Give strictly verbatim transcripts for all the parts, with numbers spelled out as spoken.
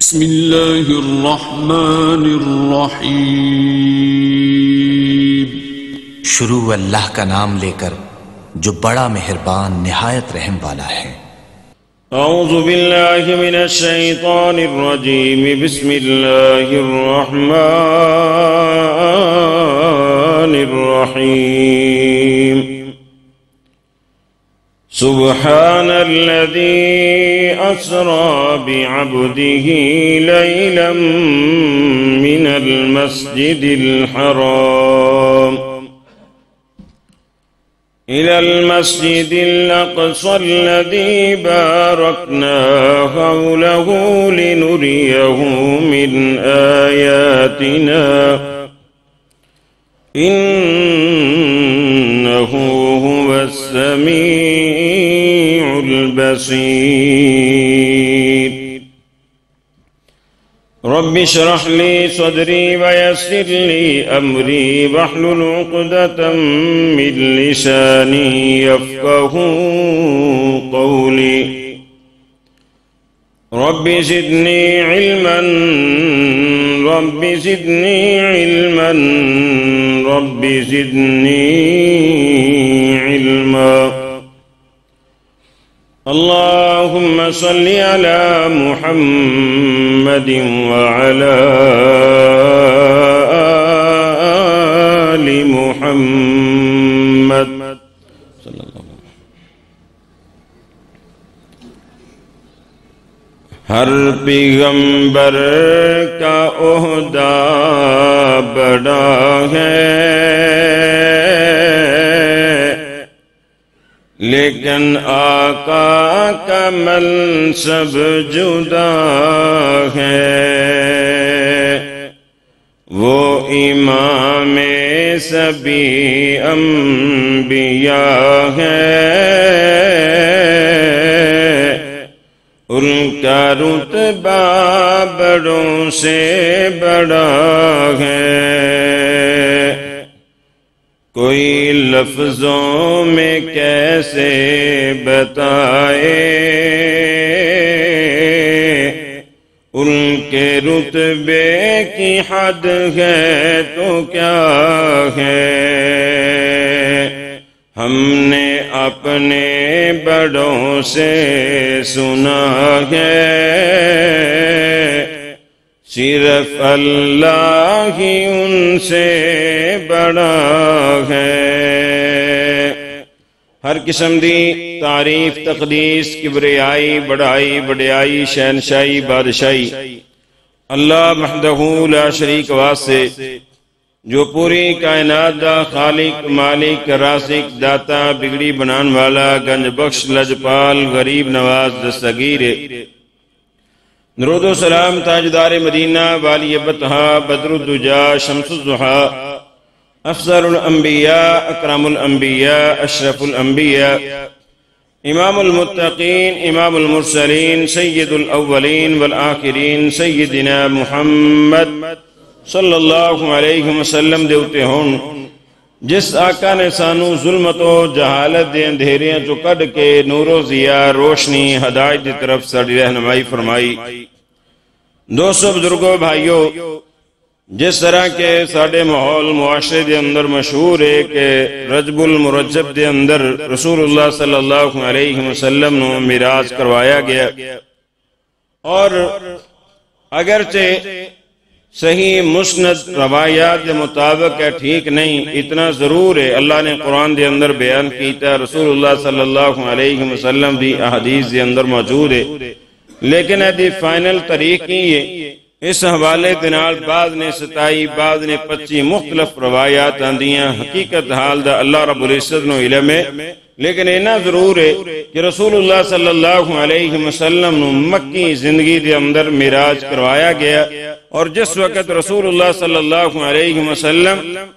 بسم اللہ الرحمن الرحیم۔ شروع اللہ کا نام لے کر جو بڑا مہربان نہایت رحم والا ہے۔ اعوذ باللہ من الشیطان الرجیم، بسم اللہ الرحمن الرحیم۔ سبحان الذي أسرى بعبده ليلا من المسجد الحرام إلى المسجد الأقصى الذي باركنا حوله لنريه من آياتنا إنه هو السميع البصير۔ رب اشرح لي صدري ويسر لي أمري واحلل عقدة من لساني يفقهوا قولي۔ رب زدني علما رب زدني علما رب زدني علما۔ اللهم صل على محمد وعلى آل محمد صلی اللہ علیہ وسلم۔ ہر پیغمبر کا عہدہ بڑا ہے، لیکن آقا کا منصب جدا ہے۔ وہ امام سبھی انبیاء ہے، ان کا رتبہ بڑوں سے بڑا ہے۔ کوئی لفظوں میں کیسے بتائے ان کے رتبے کی حد ہے تو کیا ہے۔ ہم نے اپنے بڑوں سے سنا ہے، صرف اللہ ہی ان سے بڑا ہے۔ ہر قسم دی تعریف، تقدیس، کبریائی، بڑائی، بڑیائی، شہنشاہی، بادشاہی اللہ وحدہ لا شریک واسطے، جو پوری کائنات دا خالق، مالک، رازق، داتا، بگڑی بنان والا، گنج بخش، لجپال، غریب نواز، دستگیر۔ درود و سلام تاجدار مدینہ، والی بطحا، بدر الدجا، شمس الضحا، افضل الانبیاء، اکرم الانبیاء، اشرف الانبیاء، امام المتقین، امام المرسلین، سید الاولین والآخرین، سیدنا محمد صلی اللہ علیہ وسلم دیوتے ہون، جس آقا نے سانو ظلمت و جہالت دے اندھیریاں چو کڈ کے نور و ضیاء، روشنی، ہدایت دی طرف ساڈی رہنمائی فرمائی۔ دوستو، بزرگوں، بھائیوں، جس طرح کے ساڈے ماحول معاشرے دے اندر مشہور ہے کہ رجب المرجب دے اندر رسول اللہ صلی اللہ علیہ وسلم نو معراج کروایا گیا، اور اگرچہ صحیح مسند روایات کے مطابق ہے ٹھیک نہیں، اتنا ضرور ہے اللہ نے قرآن دے اندر بیان کیتا، رسول اللہ صلی اللہ علیہ وسلم دی احادیث دے اندر موجود ہے، لیکن ایدی فائنل تاریخ کی ہے۔ اس حوالے دنال بعض نے ستائی، بعض نے پچی مختلف روایات آندیاں، حقیقت حال دا اللہ رب العزت نو علم ہے، لیکن اینا ضرور ہے کہ رسول اللہ صلی اللہ علیہ وسلم نو مکی زندگی دے اندر معراج کروایا گیا، اور جس وقت رسول اللہ صلی اللہ علیہ وسلم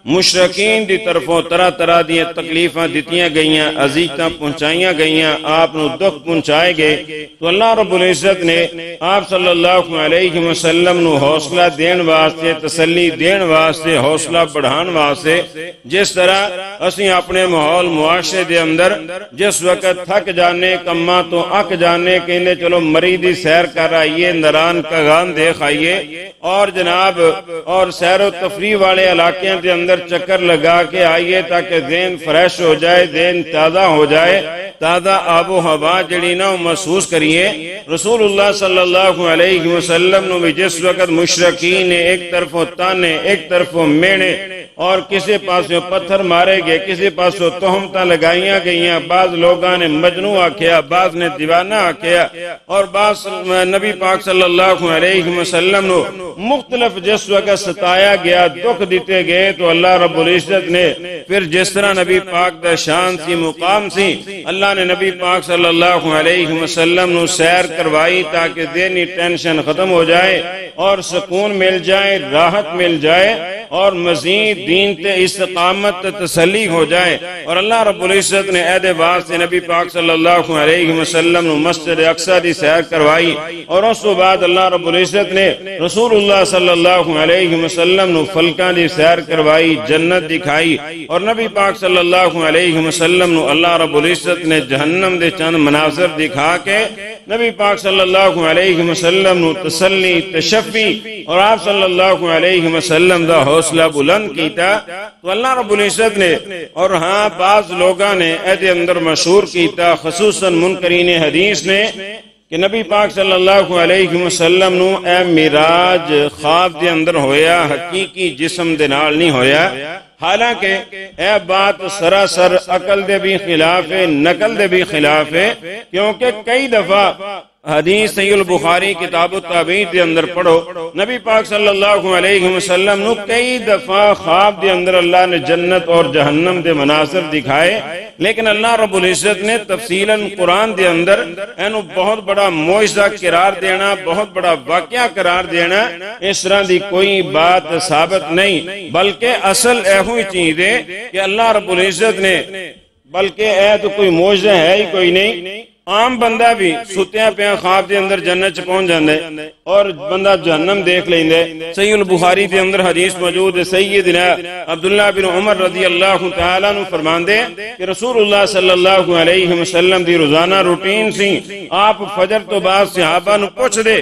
مشرکین دی طرفوں طرح طرح دیا تکلیفاں دیتیاں گئیاں، عزیتاں پہنچائیاں گئیاں، آپ نو دکھ پہنچائے گئے، تو اللہ رب العزت نے آپ صلی اللہ علیہ وسلم نو حوصلہ دین واسطے، تسلی دین واسطے، حوصلہ بڑھان واسطے، جس طرح اسی اپنے ماحول معاشرے دے اندر جس وقت تھک جانے، کما تو اک جانے، کہنے چلو مریدی سیر کر آئیے، نران کغان دیکھ آئیے، اور جناب اور سیر و تفریح والے علاقے کے اندر چکر لگا کے آئیے تاکہ ذہن فریش ہو جائے، ذہن تازہ ہو جائے، تازہ آب و ہوا جڑی نہ محسوس کریے۔ رسول اللہ صلی اللہ علیہ وسلم نو بھی جس وقت مشرکین نے ایک طرف تانے، ایک طرف مینے، اور کسی پاسوں پتھر مارے گئے، کسی پاسوں تہمتاں لگائیاں گئیاں، بعض لوگاں نے مجنون آکھیا، بعض نے دیوانہ آکھیا، اور بعض نبی پاک صلی اللہ علیہ وسلم نو مختلف جس وقت ستایا گیا، دکھ دیتے گئے، تو اللہ رب العزت نے پھر جس طرح نبی پاک دا شان سی، مقام سی، اللہ نے نبی پاک صلی اللہ علیہ وسلم نو سیر کروائی تاکہ ذہنی ٹینشن ختم ہو جائے اور سکون مل جائے، راحت مل جائے، اور مزید دین تے استقامت تے تسلی ہو جائے۔ اور اللہ رب العزت نے عہد واسطے نبی پاک صلی اللہ علیہ وسلم نو مسجد اقصی دی سیر کروائی، اور اس کے بعد اللہ رب العزت نے رسول اللہ صلی اللہ علیہ وسلم نو فلکاں دی سیر کروائی، جنت دکھائی، اور نبی پاک صلی اللہ علیہ وسلم نو اللہ رب العزت نے جہنم دے چند مناظر دکھا کے نبی پاک صلی اللہ علیہ وسلم نو تسلی، تشفی، اور آپ صلی اللہ علیہ وسلم دا حوصلہ بلند کیتا، تو اللہ رب العزت نے، اور ہاں بعض لوگاں نے عہد اندر مشہور کیتا، خصوصاً منکرین حدیث نے، کہ نبی پاک صلی اللہ علیہ وسلم نو اے معراج خواب دے اندر ہویا، حقیقی جسم دے نال نہیں ہویا، حالانکہ اے بات سراسر عقل دے بھی خلاف ہے، نقل دے بھی خلاف ہے، کیونکہ کئی دفعہ حدیث صحیح البخاری کتاب التابعین دے اندر پڑھو، نبی پاک صلی اللہ علیہ وسلم نو کئی دفعہ خواب دے اندر اللہ نے جنت اور جہنم دے مناظر دکھائے، لیکن اللہ رب العزت نے تفصیلاً قرآن دے اندر اینو بہت بڑا معجزہ قرار دینا، بہت بڑا واقعہ قرار دینا، اس طرح دی کوئی بات ثابت نہیں، بلکہ اصل ایہوئی چیز ہے کہ اللہ رب العزت نے، بلکہ اے تو کوئی معجزہ ہے ہی کوئی نہیں، عام بندہ بھی ستیاں پیاں خواب دے اندر جنت چ پہنچ جاندے اور بندہ جہنم دیکھ لیندے۔ صحیح البخاری دے اندر حدیث موجود ہے، سیدنا عبداللہ بن عمر رضی اللہ تعالیٰ عنہ فرماندے کہ رسول اللہ صلی اللہ علیہ وسلم دی روزانہ روٹین سی، آپ فجر تو بعد صحابہ نو پوچھ دے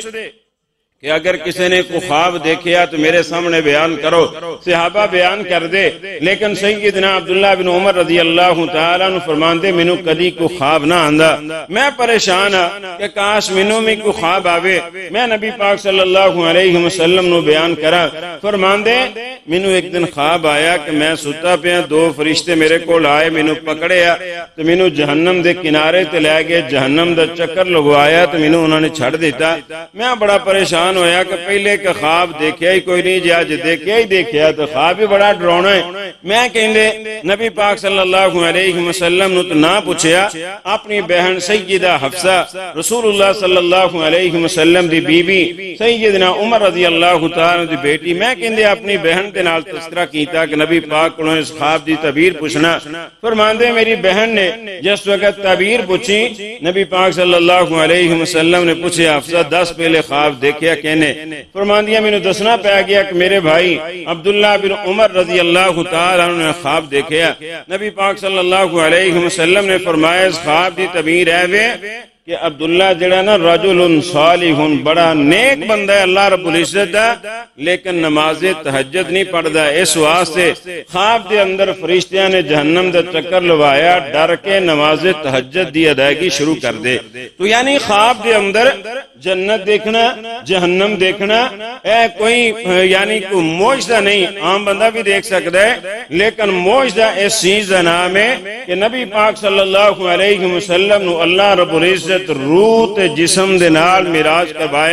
کہ اگر کسی نے کو خواب دیکھیا تو میرے سامنے بیان کرو، صحابہ بیان کر دے، لیکن سیدنا عبداللہ بن عمر رضی اللہ تعالیٰ عنہ فرماندے مینوں کدی کو خواب نہ آندا، میں پریشان ہاں کہ کاش مینوں میں کو خواب آوے، میں نبی پاک صلی اللہ علیہ وسلم نو بیان کرا۔ فرماندے مینوں ایک دن خواب آیا کہ میں ستا پیا، دو فرشتے میرے کول آئے، مینوں پکڑیا تو مینوں جہنم دے کنارے تے لے گئے، جہنم دا چکر لگوایا تو مینوں انہوں نے چھڑ دیتا۔ میں بڑا پریشان ہویا کہ پہلے کہ خواب دیکھیا ہی کوئی نہیں، جا جے دیکھیا ہی دیکھیا تو خواب ہی بڑا ڈرونا ہے۔ میں کہندے نبی پاک صلی اللہ علیہ وسلم نو تو نہ پوچھیا، اپنی بہن سیدہ حفصہ رسول اللہ صلی اللہ علیہ وسلم دی بی بی سیدنا عمر رضی اللہ تعالیٰ دی بیٹی، میں کہندے اپنی بہن دے نال تذکرہ کیتا کہ نبی پاک کو اس خواب دی تعبیر پوچھنا۔ فرماندے میری بہن نے جس وقت تعبیر پوچھی، نبی پاک صلی اللہ علیہ وسلم نے پوچھا حفصہ دس پہلے خواب دیکھیا کہنے؟ فرماندیا میں نے دسنا پہ گیا کہ میرے بھائی عبداللہ بن عمر رضی اللہ تعالیٰ عنہ نے خواب دیکھیا۔ نبی پاک صلی اللہ علیہ وسلم نے فرمایا اس خواب دی تعبیر ہے وے کہ عبداللہ جڑا نا رجل صالح، بڑا نیک بندہ ہے اللہ رب العزت دا، لیکن نماز تہجد نہیں پڑھدا، اس واسطے خواب دے اندر فرشتیاں نے جہنم دا چکر لوایا، ڈر کے نماز تہجد دی ادائیگی شروع کر دے۔ تو یعنی خواب دے اندر جنت دیکھنا، جہنم دیکھنا اے کوئی یعنی کوئی معجزہ نہیں، عام بندہ بھی دیکھ سکتا ہے، لیکن معجزہ اس چیز کا نام ہے کہ نبی پاک صلی اللہ علیہ وسلم نو اللہ رب العزت روح تے جسم دے نال معراج کروایا،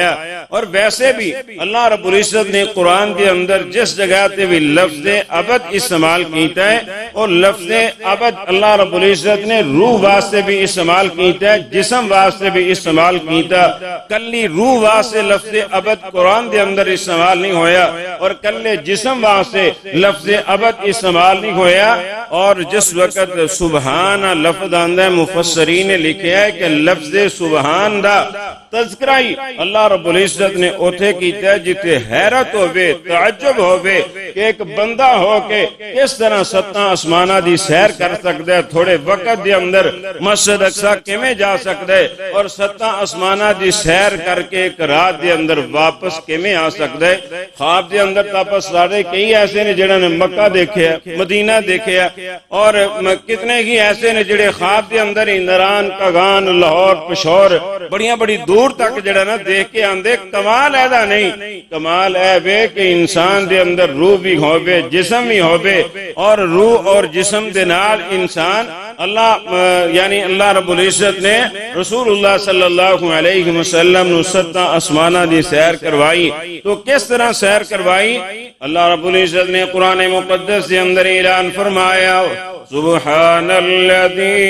اور ویسے بھی اللہ رب العزت نے قرآن کے اندر جس جگہ تے بھی لفظ ابد استعمال کیتا ہے اور لفظ ابد اللہ رب العزت نے روح واسطے بھی استعمال کیتا ہے، جسم واسطے بھی استعمال کیتا، کلی روح واسطے لفظ ابد قرآن دے اندر استعمال نہیں ہویا اور کلے جسم واسطے لفظ ابد استعمال نہیں ہویا۔ اور جس وقت سبحان لفظ آندہ مفسرین نے لکھیا ہے کہ لفظ سبحان دا تذکرائی اللہ رب العزت نے اوتھے کیتا ہے جتے حیرت ہوئے، تعجب ہوئے کہ ایک بندہ ہو کے کس طرح ستاں آسمانہ دی سیر کر سکتا ہے، تھوڑے وقت دے اندر مسجد اقصی کیویں جا سکتا ہے اور ستاں آسمانہ دی سیر کر کے ایک رات دے اندر واپس کیویں آ سکتا ہے۔ خواب دے اندر تاپس سارے کئی ایسے نے جڑا نے مکہ دیکھیا، مدینہ دیکھیا، اور کتنے ہی ایسے نے جڑے خواب دے اندر اندران، کاغان، لاہور، پشور بڑیاں بڑی دور تک جڑا نا دیکھ کے آندے۔ کمال ایدا نہیں، کمال اے وے کہ انسان دے اندر روح بھی ہوئے، جسم بھی ہوئے، اور روح اور جسم دے نال انسان اللہ یعنی اللہ رب العزت نے رسول اللہ صلی اللہ علیہ وسلم نو ستاں آسمانہ دی سیر کروائی۔ تو کس طرح سیر کروائی؟ اللہ رب العزت نے قرآن مقدس دے اندر اعلان فرمایا، سبحان الذی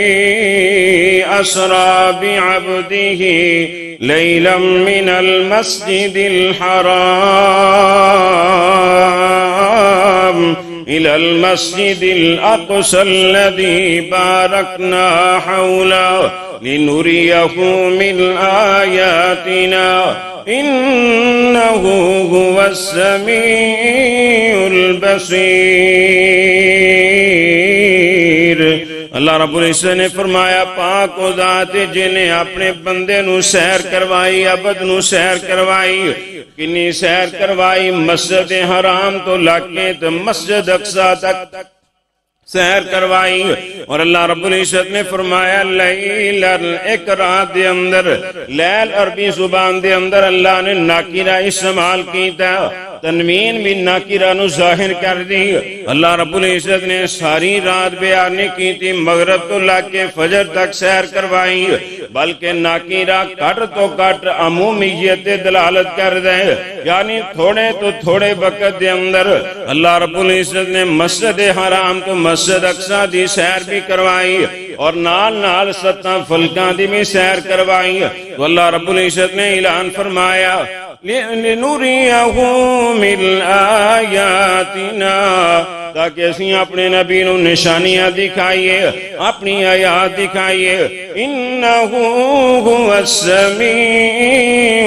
اسرا بعبدہ لیلا من المسجد الحرام إلى المسجد الأقصى الذي باركنا حوله لنريه من آياتنا إنه هو السميع البصير۔ اللہ رب العزت نے فرمایا، پاک و ذات جنہیں اپنے بندے نو سیر کروائی، عبد نو سیر کروائی، کنی سیر کروائی، مسجد حرام تو لاکے تو مسجد اقصی تک سیر کروائی۔ اور اللہ رب العزت نے فرمایا، لیل ایک رات دے اندر، لیل عربی زبان دے اندر اللہ نے ناکرہ استعمال کیتا، تنوین بھی ناکرہ نو ظاہر کر دی۔ اللہ رب العزت نے ساری رات بیان کی تھی، مغرب تو لاکے فجر تک سیر کروائی، بلکہ ناکرہ کٹ تو کٹ عمومیت دلالت کر دے، یعنی تھوڑے تو تھوڑے وقت دے اندر اللہ رب العزت نے مسجد حرام تو مسجد اقصی دی سیر بھی کروائی اور نال نال ستاں فلکاں دی بھی سیر کروائی۔ تو اللہ رب العزت نے اعلان فرمایا، لِنُرِيَهُ مِنْ آیاتنا، تاکہ اسی اپنے نبی نو نشانیاں دکھائیے، اپنی آیات دکھائیے۔ اِنَّهُ هُوَ السَّمِيعُ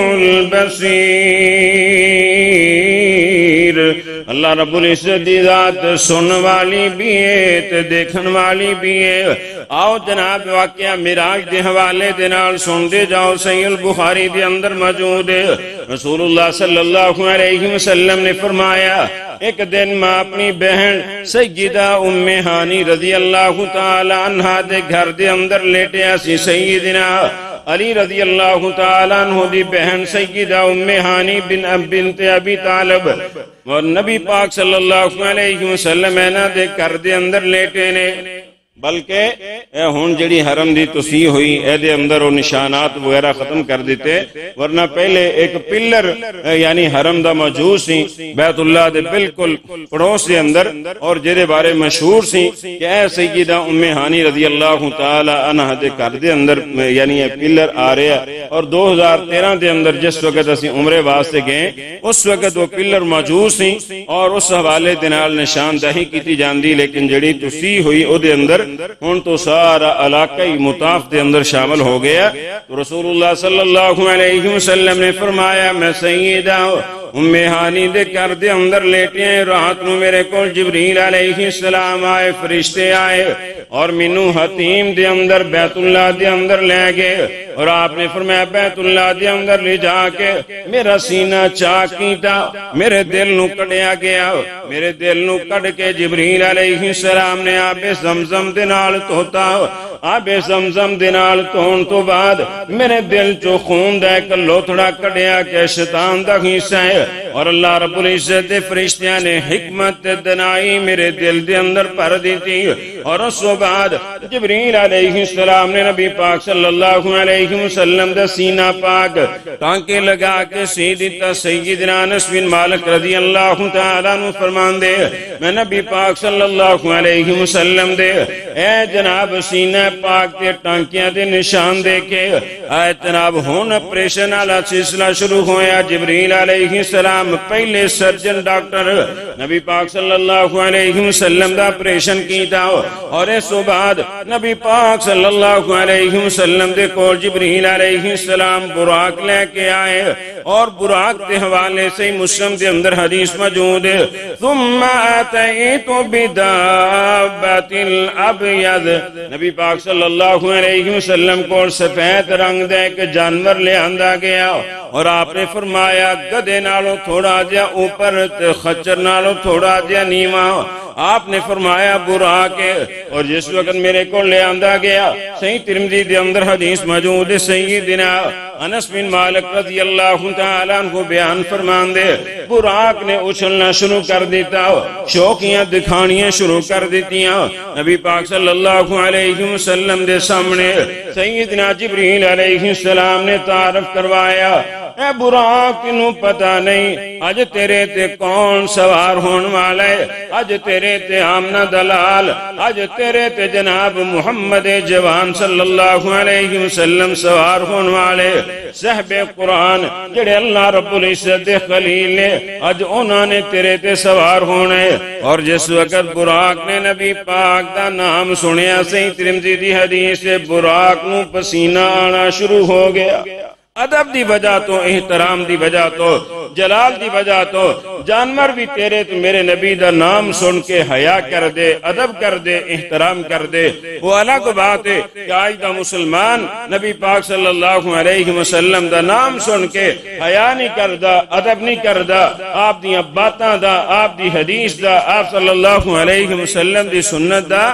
الْبَصِيرُ۔ اللہ رب العزت دی ذات سن والی بھی ہے تے دیکھن والی بھی ہے۔ آؤ جناب واقعہ معراج دے حوالے دے نال سن دے جاؤ، صحیح البخاری دے اندر موجود ہے۔ رسول اللہ صلی اللہ علیہ وسلم نے فرمایا، ایک دن میں اپنی بہن سیدہ ام ہانی رضی اللہ تعالی عنہ دے گھر دے اندر لیٹے اسی سیدنا علی رضی اللہ تعالیٰ عنہ دی بہن سیدہ ام ہانی بن بنت ابی طالب اور نبی پاک صلی اللہ علیہ وسلم اینا دے کر دے اندر لیٹے نے۔ بلکہ اے ہون جڑی حرم دی توسیع ہوئی اے دے اندر وہ نشانات وغیرہ ختم کر دیتے، ورنہ پہلے ایک پلر یعنی حرم دا موجود سی بیت اللہ دے بالکل پڑوس دے اندر، اور جدے بارے مشہور سی کہ اے سیدہ ام ہانی رضی اللہ تعالی عنہ دے کر دے اندر یعنی یہ پلر آ رہا۔ اور دو ہزار تیرہ دے اندر جس وقت اسی عمرے واسطے گئے اس وقت وہ پلر موجود سی اور اس حوالے دے نال نشاندہی کیتی جاندی، لیکن جڑی توسیع ہوئی او دے اندر ہون تو سارا علاقائی مطاف دے اندر شامل ہو گیا۔ تو رسول اللہ صلی اللہ علیہ وسلم نے فرمایا، میں سیدہ ام ہانی دے کر دے اندر لیٹے ہیں، رات نو میرے کو جبریل علیہ السلام آئے، فرشتے آئے اور منو حتیم دے اندر بیت اللہ دے اندر لے گئے، اور آپ نے فرمایا بیت اللہ دے اندر لے جا کے میرا سینہ چاک کیتا، میرے دل نو کڑیا گیا، میرے دل نو کڑ کے جبریل علیہ السلام نے آب زمزم دے نال توتا، آب زمزم دے نال تون تو بعد میرے دل چو خون دے کر لوتھڑا کڑیا کہ شیطان دا حصہ ہے، اور اللہ رب العزت دے فرشتیاں نے حکمت دنائی میرے دل دے اندر پر دیتی اور اس و بعد جبریل علیہ السلام نے نبی پاک صلی اللہ علیہ وسلم دا سینہ پاک ٹانکے لگا کے سیدتا سیدنا انس بن مالک رضی اللہ تعالیٰ عنہ فرمان دے میں نبی پاک صلی اللہ علیہ وسلم دے اے جناب سینہ پاک دے ٹانکیاں دے نشان دے کے اے جناب ہون اپریشن والا سلسلہ شروع ہویا جبریل علیہ السلام پہلے سرجن ڈاکٹر نبی پاک صلی اللہ علیہ وسلم دا اپریشن کیتا اور اس بعد نبی پاک صلی اللہ علیہ وسلم دے کول جبریل علیہ السلام براق لے کے آئے اور براق دے حوالے سے مسلم دے اندر حدیث موجود ہے ثم آتیت بدابت الابید نبی پاک صلی اللہ علیہ وسلم کو سفید رنگ دے ایک جانور لے آندہ گیا اور آپ نے فرمایا گدے نالو تھوڑا جا اوپر خچر نالو تھوڑا جا نیما آپ نے فرمایا براق ہے اور جس وقت میرے کو لے آندہ گیا صحیح ترمذی دے اندر حدیث موجود ہے سیدنا انس بن مالک رضی اللہ تعالیٰ عنہ بیان فرمان دے براق نے اچھلنا شروع کر دیتا شوقیاں دکھانیاں شروع کر دیتیاں نبی پاک صلی اللہ علیہ وسلم دے سامنے سیدنا جبریل علیہ السلام نے تعارف کروایا اے براق انہوں پتہ نہیں آج تیرے تے کون سوار ہون والے آج تیرے تے آمنہ دلال آج تیرے تے جناب محمد جوان صلی اللہ علیہ وسلم سوار ہون والے صحب قرآن جڑے اللہ رب العزت خلیل نے آج انہوں نے تیرے تے سوار ہونے اور جس وقت براق نے نبی پاک دا نام سنیا صحیح ترمذی دی حدیث سے براق نو پسینہ آنا شروع ہو گیا ادب دی وجہ تو احترام دی وجہ تو جلال دی وجہ تو جانور بھی تیرے تو میرے نبی دا نام سن کے حیا کر دے ادب کر دے احترام کر دے وہ الگ بات ہے کہ آج دا مسلمان نبی پاک صلی اللہ علیہ وسلم دا نام سن کے حیا نہیں کردہ ادب نہیں کردہ آپ دی باتاں دا آپ دی حدیث دا آپ صلی اللہ علیہ وسلم دی سنت دا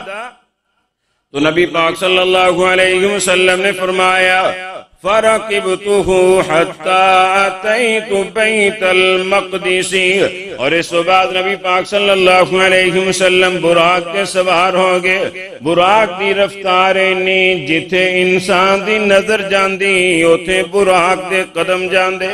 تو نبی پاک صلی اللہ علیہ وسلم نے فرمایا فَرَقِبْتُهُ حَتَّى أَتَيْتُ بَيْتَ الْمَقْدِسِ اور اس بعد نبی پاک صلی اللہ علیہ وسلم براق کے سوار ہو گئے براق دی رفتاریں نہیں جتھے انسان دی نظر جاندی اوتھے براق دے قدم جاندے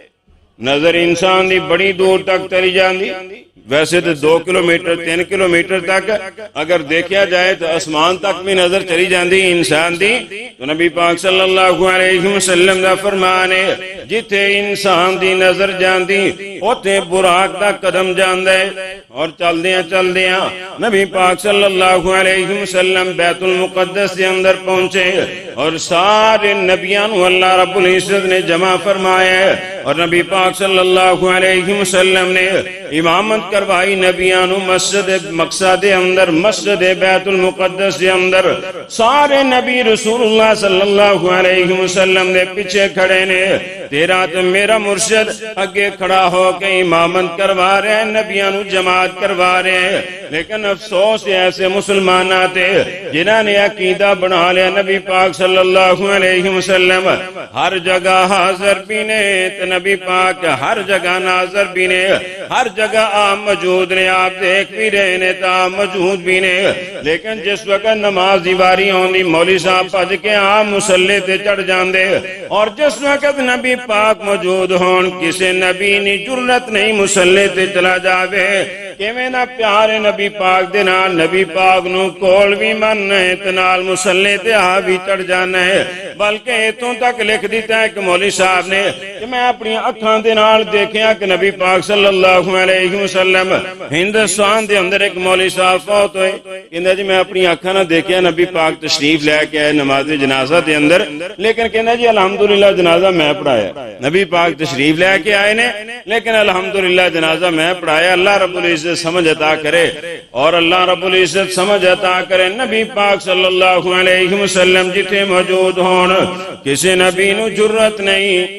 نظر انسان دی بڑی دور تک تری جاندی ویسے تو دو کلومیٹر تین کلومیٹر تک اگر دیکھا جائے تو اسمان تک بھی نظر چلی جاندی انسان دی تو نبی پاک صلی اللہ علیہ وسلم دا فرمانے جتھے انسان دی نظر جاندی اوتے براق دا قدم جاندے اور چل دیاں چل دیاں نبی پاک صلی اللہ علیہ وسلم بیت المقدس کے اندر پہنچے اور سارے نبیان اللہ رب العزت نے جمع فرمایا اور نبی پاک صلی اللہ علیہ وسلم نے امامت کروائی نبیانو مسجد مقصد اندر مسجد بیت المقدس کے اندر سارے نبی رسول اللہ صلی اللہ علیہ وسلم نے پیچھے کھڑے نے تیرا تو میرا مرشد اگے کھڑا ہو کے امامت کروا رہے ہیں نبیانو جماعت کروا رہے ہیں لیکن افسوس ایسے مسلمان آتے جنہاں نے عقیدہ بنا لیا نبی پاک صلی اللہ علیہ وسلم ہر جگہ حاضر بھی نے تو نبی پاک ہر جگہ ناظر بھی نے ہر جگہ آپ موجود نے آپ دیکھ بھی رہے نے تو آپ موجود بھی نے لیکن جس وقت نماز دیواری ہوندی مولی صاحب پڑھ کے آپ مسلح تے چڑھ جاندے اور جس وقت نبی پاک موجود ہون کسی نبی نی جرت نہیں مسلح تے چلا جاوے کہ میں نہ پیارے نبی پاک دے نال نبی پاک نو کول بھی من ہے تنال مسلح تے آ بھی چڑھ جانا ہے بلکہ اتوں تک لکھ دیتا ہے کہ مولی صاحب نے کہ میں اپنی اکھان دے نال دیکھیا کہ نبی پاک صلی اللہ علیہ وسلم ہندوستان دے اندر ایک مولی صاحب فوت ہوئے کہنا جی میں اپنی اکھان نہ دیکھیا نبی پاک تشریف لے کے آئے نماز جنازہ دے اندر لیکن کہنا جی الحمدللہ جنازہ میں پڑھایا نبی پاک تشریف لے کے آئے نے لیکن الحمدللہ جنازہ میں پڑھایا اللہ رب العزت سمجھ عطا کرے اور اللہ رب العزت سمجھ عطا کرے نبی پاک صلی اللہ علیہ وسلم جتھے موجود ہون کسی نبی نو جرت نہیں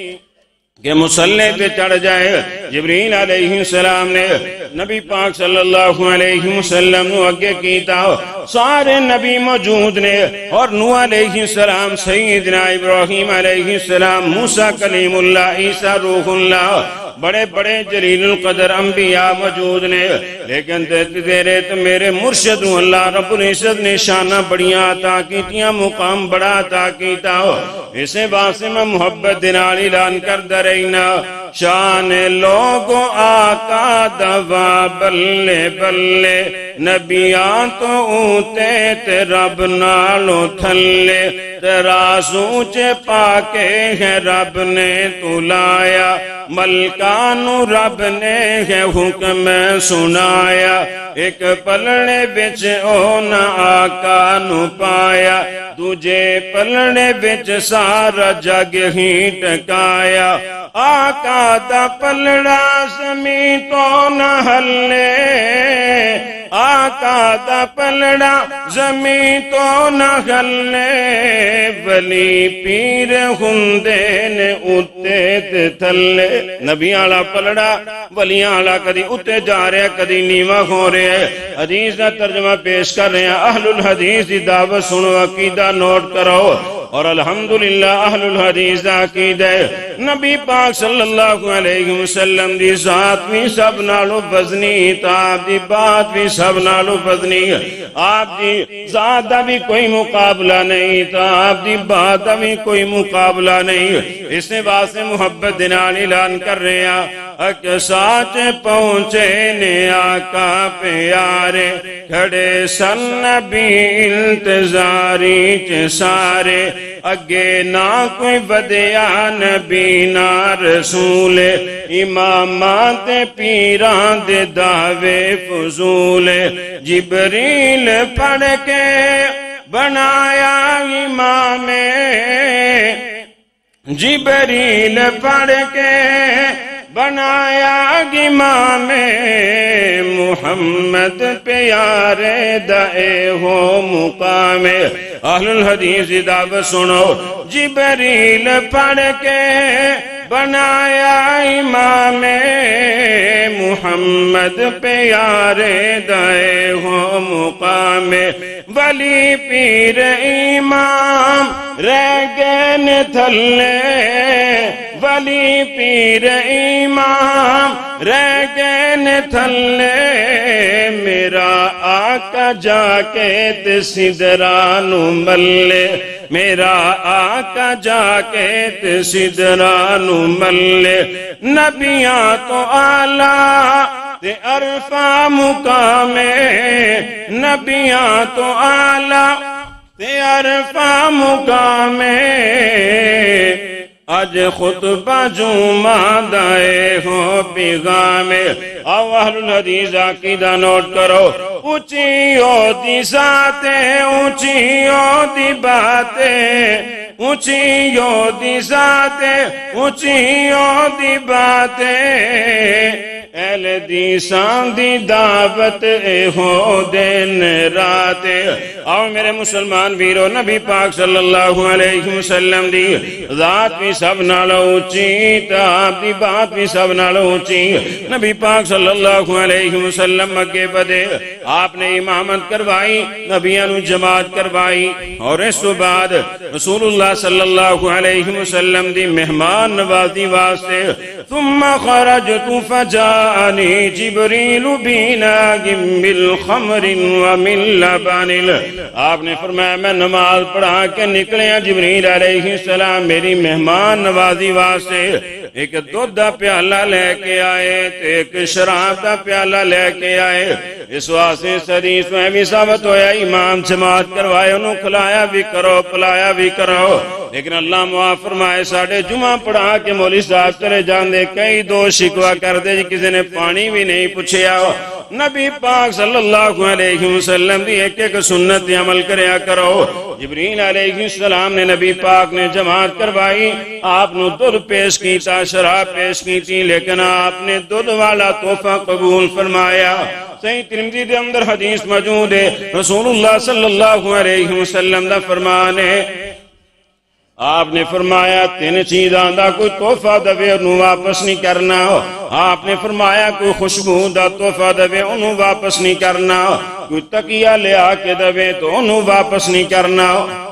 کہ مسلح پہ چڑھ جائے جبریل علیہ السلام نے نبی پاک صلی اللہ علیہ وسلم نو اگے کیتا سارے نبی موجود نے اور نوح علیہ السلام سیدنا ابراہیم علیہ السلام موسیٰ کلیم اللہ عیسیٰ روح اللہ بڑے بڑے جلیل القدر انبیاء موجود نے، لیکن تیرے تو میرے مرشد اللہ رب العزت نے شانہ بڑیاں عطا کیتیاں، مقام بڑا عطا کیتا ہو۔ اسے واسطے میں محبت دنال اعلان کردہ رہینا، شان لوگوں آقا دوا بلے بلے، نبیان تو اوتے تے رب نالو تھلے، تیرا سوچ پاکے ہے رب نے تو لایا، ملکانو رب نے ہے حکم سنایا، ایک پلڑے بچ اونا آقا نو پایا، تجھے پلڑے بچ سارا جگ ہی ٹکایا، آقا دا پلڑا زمین تو نہ ہلے، آقا دا پلڑا زمین تو نہ ہلے، ولی پیر ہندے نے اتے تے تھلے۔ نبی آلہ پلڑا ولی آلہ کدی اتے جا رہے کدی نیمہ ہو رہے، حدیث کا ترجمہ پیش کر رہے ہیں۔ اہل الحدیث دی دعوت سنو، عقیدہ نوٹ کرو، اور الحمدللہ اہل الحدیث دا عقیدہ نبی پاک صلی اللہ علیہ وسلم دی ذات بھی سب نالو بزنی تا، آپ دی بات بھی سب نالو بزنی، آپ دی ذات دا بھی کوئی مقابلہ نہیں تا، آپ دی بات دا بھی کوئی مقابلہ نہیں۔ اس نے واسطے محبت دنال اعلان کر رہے ہیں، اک ساتھ پہنچے نے آقا پیارے، کھڑے سن نبی انتظاری چے سارے، اگے نہ کوئی بدیا نبی نہ رسول، امامات پیران دے دعوے فضول، جبریل پڑھ کے بنایا امام، جبریل پڑھ کے بنایا امام، محمد پیارے دائے ہو مقام۔ اہل الحدیث دعوت سنو، جبریل پڑھ کے بنایا امام، محمد پیارے دائے ہو مقام، ولی پیر امام رہ گئے تھلے، ولی پیر امام رہ گئے تھلے، میرا آقا جا کے تے سدرانو ملے، میرا آقا جا کے تے سدرانو ملے، نبیاں تو آلہ تے عرفہ مقامے، نبیاں تو آلہ تے عرفہ مقامے، آج خطبہ جمعہ دائے ہو پیغامے۔ آو اہل الحدیث عقیدہ نوٹ کرو، اونچیوں دی ذاتیں، اونچیوں دی باتیں، اونچیوں دی ذاتیں، اونچیوں دی باتیں، اہل دیسان دی دعوت اے ہو دن رات۔ آؤ میرے مسلمان ویرو، نبی پاک صلی اللہ علیہ وسلم دی ذات بھی سب نالو اونچی، تا آپ دی بات بھی سب نالو اونچی۔ نبی پاک صلی اللہ علیہ وسلم اگے بدے، آپ نے امامت کروائی، نبیانو جماعت کروائی، اور اس تو بعد رسول اللہ صلی اللہ علیہ وسلم دی مہمان نوازی واسطے، ثم خرجت فجاءنی جبریل بیناغم بالخمر ومن لبن۔ آپ نے فرمایا میں نماز پڑھا کے نکلے ہیں، جبریل علیہ السلام میری مہمان نوازی واسطے ایک دودھ دا پیالہ لے کے آئے، ایک شراب دا پیالہ لے کے آئے۔ اس واسطے حدیث میں بھی ثابت ہویا امام جماعت کروائے، انہوں کھلایا بھی کرو پلایا بھی کرو، لیکن اللہ معاف فرمائے ساڑھے جمعہ پڑھا کے مولی صاحب چلے جان دے، کئی دو شکوہ کر دے جی کسی نے پانی بھی نہیں پوچھیا۔ نبی پاک صلی اللہ علیہ وسلم دی ایک ایک سنت عمل کریا کرو۔ جبریل علیہ السلام نے نبی پاک نے جماعت کروائی، آپ نے دودھ پیش کیتا، شراب پیش کیتی، لیکن آپ نے دودھ والا تحفہ قبول فرمایا۔ صحیح ترمذی دے اندر حدیث موجود ہے، رسول اللہ صلی اللہ علیہ وسلم دا فرمان ہے، آپ نے فرمایا تین چیزاں دا کوئی تحفہ دوے انہوں واپس نہیں کرنا۔ آپ نے فرمایا کوئی خوشبو دا تحفہ دوے انہوں واپس نہیں کرنا، کوئی تکیہ لے آ کے دوے تو انہوں واپس نہیں کرنا،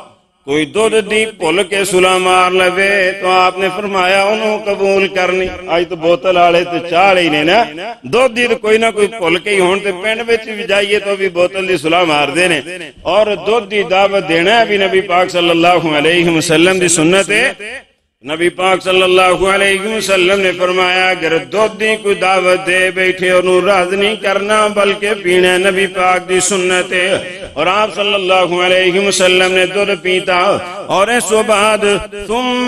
کوئی دودھ دی پھول کے سلا مار لوے تو آپ نے فرمایا انہوں قبول کرنی. آج تو بوتل آڑے تو چاڑ ہی نہیں نا, دودھ دی تو کوئی نہ کوئی پھول کے ہی ہون تے پینڈ بچ بھی جائیے تو بھی بوتل دی سلا مار دینے. اور دودھ دی دعوت دینا ہے بھی نبی پاک صلی اللہ علیہ وسلم دی سنت ہے. نبی پاک صلی اللہ علیہ وسلم نے فرمایا اگر دودھ دی کوئی دعوت دے بیٹھے انہوں راز نہیں کرنا بلکہ پینا نبی پاک دی سنت ہے. اور آپ صلی اللہ علیہ وسلم نے دودھ پیتا اور اس بعد ثم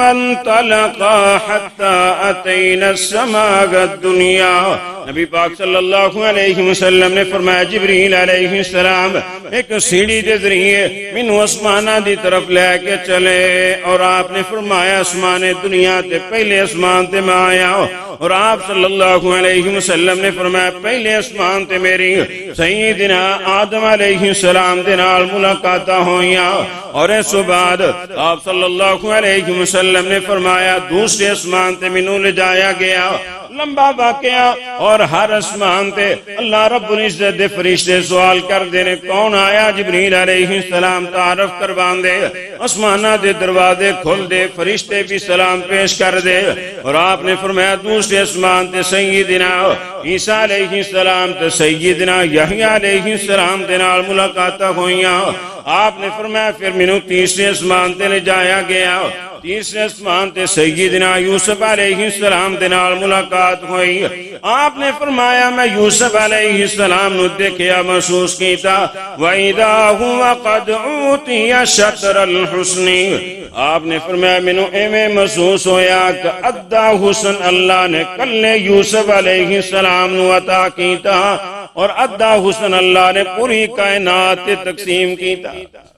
انطلقا حتی اتینا السماء الدنیا. نبی پاک صلی اللہ علیہ وسلم نے فرمایا جبریل علیہ السلام ایک سیڑھی دے ذریعے منو اسمانہ دی طرف لے کے چلے اور آپ نے فرمایا اسمان دنیا تے پہلے اسمان تے میں آیا. اور آپ صلی اللہ علیہ وسلم نے فرمایا پہلے اسمان تے میری سیدنا آدم علیہ السلام دے نال ملاقاتہ ہوئیاں. اور اس بعد آپ صلی اللہ علیہ وسلم نے فرمایا دوسرے اسمان تے منو لے جایا گیا. لمبا واقعہ اور ہر اسمان تے اللہ رب العزت دے فرشتے سوال کر دینے کون آیا. جبریل علیہ السلام تعارف کروان دے, اسمانہ دے دروازے کھل دے, فرشتے بھی سلام پیش کر دے. اور آپ نے فرمایا دوسرے اسمان تے سیدنا عیسیٰ علیہ السلام تے سیدنا یحییٰ علیہ السلام دے نال ملاقاتہ ہوئیاں. آپ نے فرمایا پھر منو تیسرے اسمان تے لے جایا گیا. تیسرے اسمان تے سیدنا یوسف علیہ السلام دے نال ملاقات ہوئی. آپ نے فرمایا میں یوسف علیہ السلام نو دیکھیا محسوس کیتا وَإِذَا هُوَ قَدْ عُوتِيَ شَطْرَ الْحُسْنِ. آپ نے فرمایا منو ایمیں محسوس ہویا کہ ادھا حسن اللہ نے کل یوسف علیہ السلام نو عطا کیتا اور ادھا حسن اللہ نے پوری کائنات تقسیم کیتا.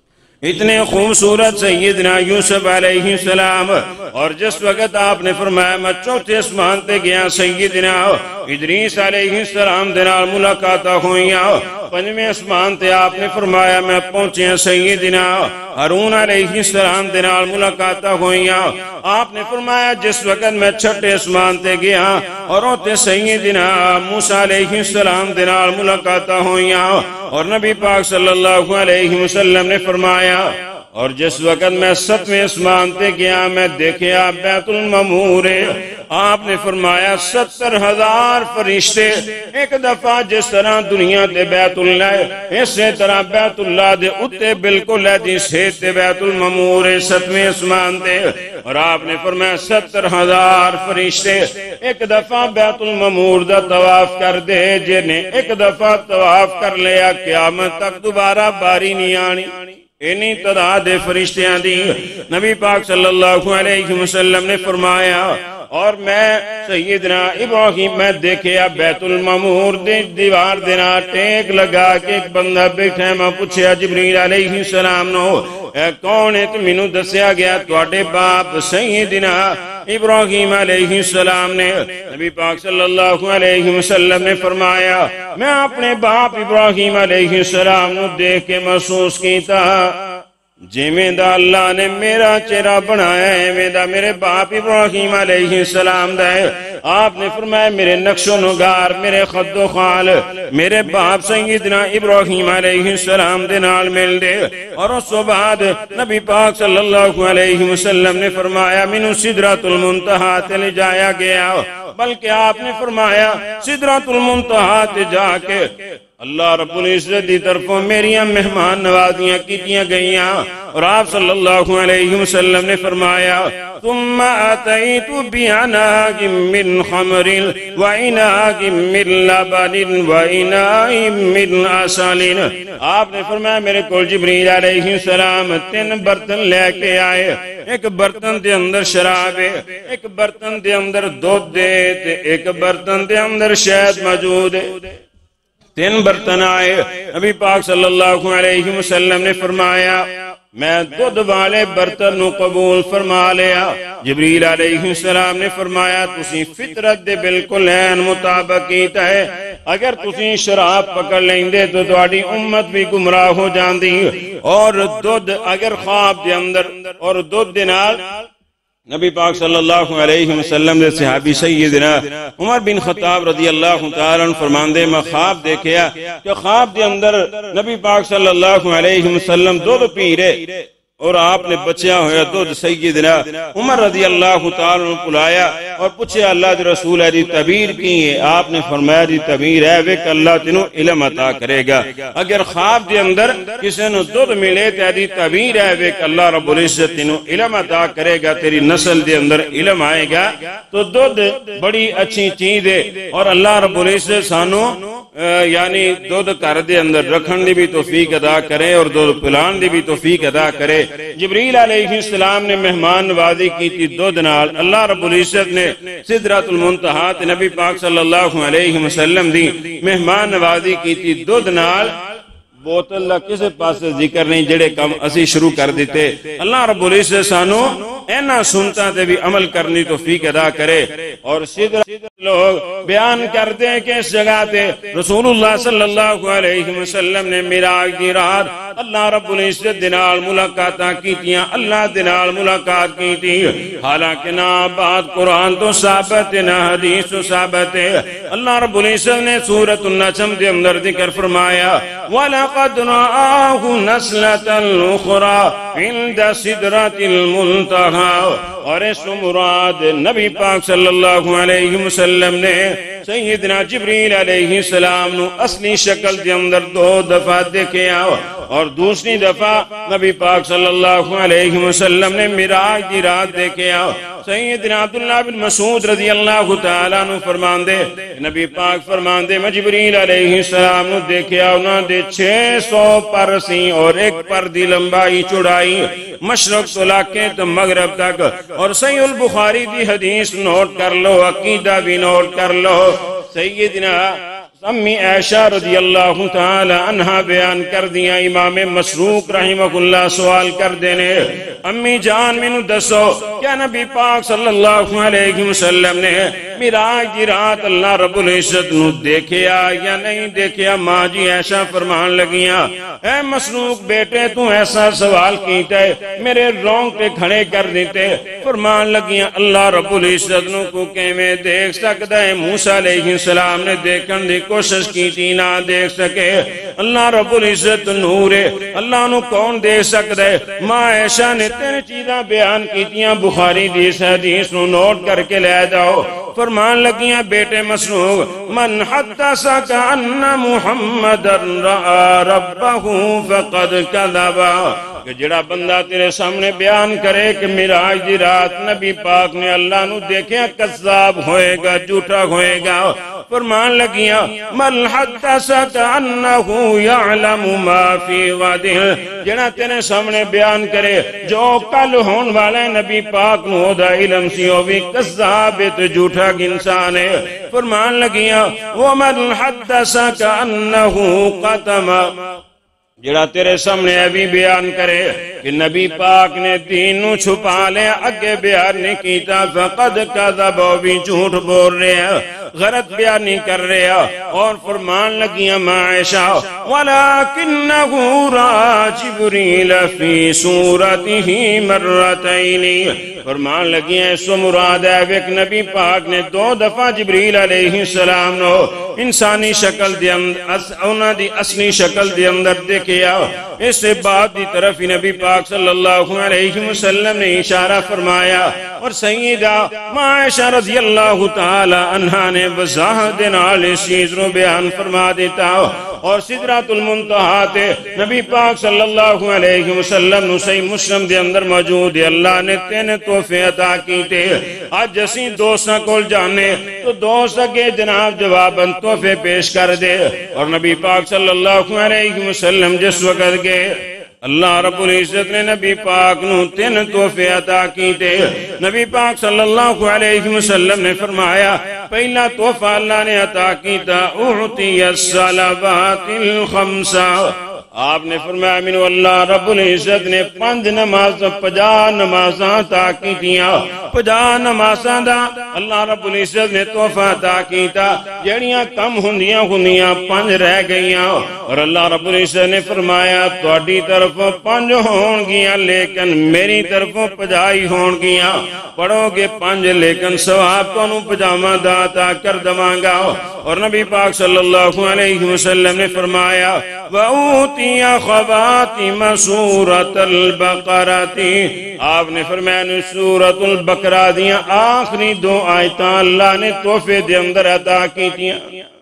اتنے خوبصورت سیدنا یوسف علیہ السلام. اور جس وقت آپ نے فرمایا میں چوتھے اسمان تے گیا سیدنا ادریس علیہ السلام دے نال ملاقاتہ ہوئیاں. پنجویں اسمان تے آپ نے فرمایا میں پہنچے سیدنا ہارون علیہ السلام دے نال ملاقاتہ ہوئیاں. آپ نے فرمایا جس وقت میں چھٹے اسمان تے گیا اور اوتے سیدنا موسیٰ علیہ السلام دے نال ملاقاتہ ہوئیاں. اور نبی پاک صلی اللہ علیہ وسلم نے فرمایا اور جس وقت میں ستویں اسمان تے گیا میں دیکھیا بیت المعمور. آپ نے فرمایا ستر ہزار فرشتے ایک دفعہ جس طرح دنیا دے بیت اللہ اسی طرح بیت اللہ دے اتے بالکل ہے جس تے بیت المعمور ستویں اسمان تے. اور آپ نے فرمایا ستر ہزار فرشتے ایک دفعہ بیت المعمور دا طواف کر دے. جنہیں ایک دفعہ طواف کر لیا قیامت تک دوبارہ باری نہیں آنی. انہی تعداد فرشتیاں دی نبی پاک صلی اللہ علیہ وسلم نے فرمایا. اور میں سیدنا ابراہیم میں دیکھیا بیت المعمور دے دیوار دینا ٹیک لگا کے ایک بندہ بیٹھا ہے. میں پوچھیا جبریل علیہ السلام نو اے کون ہے؟ تو مینوں دسیا گیا تواڈے باپ سیدنا ابراہیم علیہ السلام نے. نبی پاک صلی اللہ علیہ وسلم نے فرمایا میں اپنے باپ ابراہیم علیہ السلام نو دیکھ کے محسوس کیتا جیویں دا اللہ نے میرا چہرہ بنایا ہے ایویں دا میرے باپ ابراہیم علیہ السلام دا ہے. آپ نے فرمایا میرے نقش و نگار میرے خد و خال میرے باپ سیدنا ابراہیم علیہ السلام دے نال مل دے. اور اس بعد نبی پاک صلی اللہ علیہ وسلم نے فرمایا مینوں سدرۃ المنتہا تے لے جایا گیا. بلکہ آپ نے فرمایا سدرۃ المنتہا تے جا کے اللہ رب العزت دی طرفوں میریاں مہمان نوازیاں کیتیاں گئیاں. اور آپ صلی اللہ علیہ وسلم نے فرمایا ثم آتیت بعناق من خمر وعناق من لبن وعناق من عسل. آپ نے فرمایا میرے کول جبریل علیہ السلام تین برتن لے کے آئے. ایک برتن دے اندر شراب ہے, ایک برتن دے اندر دودھ دے, ایک برتن دے اندر شہد موجود ہے. تین برتن آئے. نبی پاک صلی اللہ علیہ وسلم نے فرمایا میں دودھ والے برتن نو قبول فرما لیا. جبریل علیہ السلام نے فرمایا تسی فطرت دے بالکل این مطابق کیتا ہے. اگر تسی شراب پکڑ لیندے تو تواڈی امت بھی گمراہ ہو جاندی. اور دودھ اگر خواب دے اندر اور دودھ دے نال نبی پاک صلی اللہ علیہ وسلم دے صحابی سیدنا عمر بن خطاب رضی اللہ تعالیٰ فرماندے میں خواب دیکھیا کہ خواب دے اندر نبی پاک صلی اللہ علیہ وسلم دودھ پی رہے اور آپ نے بچیا ہویا دودھ سیدنا عمر رضی اللہ تعالیٰ عنہ پلایا اور پوچھے اللہ دے رسول ہے دی تعبیر کی ہے؟ آپ نے فرمایا دی تعبیر ہے وے کہ اللہ تینوں علم عطا کرے گا۔ اگر خواب دے اندر کسی نے دودھ ملے تے دی تعبیر ہے وے کہ اللہ رب العزت تینوں علم عطا کرے گا، تیری نسل دے اندر علم آئے گا، تو دودھ بڑی اچھی چیز ہے۔ اور اللہ رب العزت سانو یعنی دودھ گھر دے اندر رکھن دی بھی توفیق ادا کرے اور دودھ پلان دی بھی توفیق ادا کرے۔ جبریل علیہ السلام نے مہمان نوازی کی تھی دودھ نال، اللہ رب العزت نے سدرۃ المنتہا تے نبی پاک صلی اللہ علیہ وسلم دی مہمان نوازی کی تھی دودھ نال۔ بوتل دا کسے پاس ذکر نہیں، جڑے کم اسی شروع کر دیتے۔ اللہ رب العزت سانو اینا سنتا تے بھی عمل کرنی توفیق ادا کرے۔ اور سدر لوگ بیان کرتے ہیں کہ اس جگہ تے رسول اللہ صلی اللہ علیہ وسلم نے معراج دی رات اللہ رب العزت دنال ملاقاتاں کیتیاں، اللہ دنال ملاقات کی تھی۔ حالانکہ نہ بات قرآن تو ثابت ہے نہ حدیث تو ثابت ہے۔ اللہ رب العزت نے سورۃ النجم دے اندر ذکر فرمایا وَلَقَدْ رَآهُ نَزْلَةً أُخْرَى عِنْدَ سِدْرَةِ الْمُنْتَهَى۔ اور اس مراد نبی پاک صلی اللہ علیہ وسلم نے سیدنا جبریل علیہ السلام نو اصلی شکل دے اندر دو دفعہ دیکھیا، اور دوسری دفعہ نبی پاک صلی اللہ علیہ وسلم نے معراج دی رات دیکھیا۔ سیدنا عبداللہ بن مسعود رضی اللہ تعالیٰ عنہ فرمان دے نبی پاک فرمان دے میں جبریل علیہ السلام نو دیکھیا، انہاں دے چھ سو پر سی اور ایک پر دی لمبائی چڑائی مشرق تو لاکے تو مغرب تک۔ اور صحیح البخاری دی حدیث نوٹ کر لو، عقیدہ بھی نوٹ کر لو۔ سیدنا امی عائشہ رضی اللہ تعالی عنہ بیان کر دیا، امام مسروق رحمہ اللہ سوال کر دینے امی جان میں نو دسو کیا نبی پاک صلی اللہ علیہ وسلم نے معراج دی رات اللہ رب العزت نو دیکھیا یا نہیں دیکھیا؟ ماں جی عائشہ فرمان لگیاں اے مسروق بیٹے تو ایسا سوال کیتا ہے میرے رونگٹے کھڑے کر دیتے۔ فرمان لگیاں اللہ رب العزت نو کو کہ میں دیکھ سکتا ہے؟ موسیٰ علیہ السلام نے دیکھن دی کوشش کی تھی نہ دیکھ سکے۔ اللہ رب العزت نور ہے، اللہ نو کون دیکھ سکتا ہے؟ ماں عائشہ نے تین چیزاں بیان کیتیاں، بخاری دی اس حدیث نو نوٹ کر کے لے جاؤ۔ فرمان لگیاں بیٹے مسروق من حدثک ان محمد رأى ربہ فقد کذبا، کہ جڑا بندہ تیرے سامنے بیان کرے کہ معراج دی رات نبی پاک نے اللہ نو دیکھے کذاب ہوئے گا، جھوٹا ہوئے گا۔ فرمان لگیاں من حدثک انہ یعلم ما فی غد، جڑا تیرے سامنے بیان کرے جو کل ہون والے نبی پاک نو دا علم سی وہ بھی کذاب تے جھوٹا انسان ہے۔ فرمان لگیاں ومن حدثک انہ قتم، جڑا تیرے سامنے ابھی بیان کرے کہ نبی پاک نے دین نو چھپا لے اگے بیان نہیں کیتا فقد کذب، وہ بھی جھوٹ بول رہے ہیں، غلط بیان نہیں کر رہے ہیں۔ اور فرمان لگیاں ماں عائشہ وَلَكِنَّهُ رَأَى جِبْرِيلَ فِي صُورَتِهِ مَرَّتَيْنِ، فرمان لگیاں اس و مراد ہے ایک نبی پاک نے دو دفعہ جبریل علیہ السلام نو انسانی شکل دے اندر انہاں دی اصلی شکل دے اندر دیکھیا۔ اس سے بعد دی طرف ہی نبی پاک صلی اللہ علیہ وسلم نے اشارہ فرمایا، اور سیدہ ماں عائشہ رضی اللہ تعالی عنہ نے وضاحت نال اس چیز رو بیان فرما دیتا۔ اور سدرۃ المنتہا تے نبی پاک صلی اللہ علیہ وسلم نو صحیح مسلم دے اندر موجود ہے اللہ نے تین تحفے عطا کیتے۔ آج اسی دوستاں کول جانے تو دوست اگے جناب جواباً تحفے پیش کر دے، اور نبی پاک صلی اللہ علیہ وسلم جس وقت گئے اللہ رب العزت نے نبی پاک نو تین تحفے عطا کیتے۔ نبی پاک صلی اللہ علیہ وسلم نے فرمایا پہلا تحفہ اللہ نے عطا کیتا اعطی الصلوات الخمسہ، آپ نے فرمایا منو اللہ رب العزت نے پانچ نماز پجا نمازاں عطا کیتیاں، پجا نمازاں دا اللہ رب العزت نے تحفہ عطا کیتا، جڑیاں کم ہوندیاں ہوندیاں پانچ رہ گئیاں، اور اللہ رب العزت نے فرمایا تہاڈی طرفوں پانچ ہون گیاں لیکن میری طرفوں پجائی ہون گیاں، پڑھو گے پانچ لیکن ثواب تانوں پجاواں دا عطا کر دواں گا۔ اور نبی پاک صلی اللہ علیہ وسلم نے فرمایا وَأُوتِيَ اوتیا خواتیم سورۃ البقرہ تھی، آپ نے فرمایا سورۃ البقرہ دیاں آخری دو آیتاں اللہ نے تحفے دے اندر عطا کی تھیاں،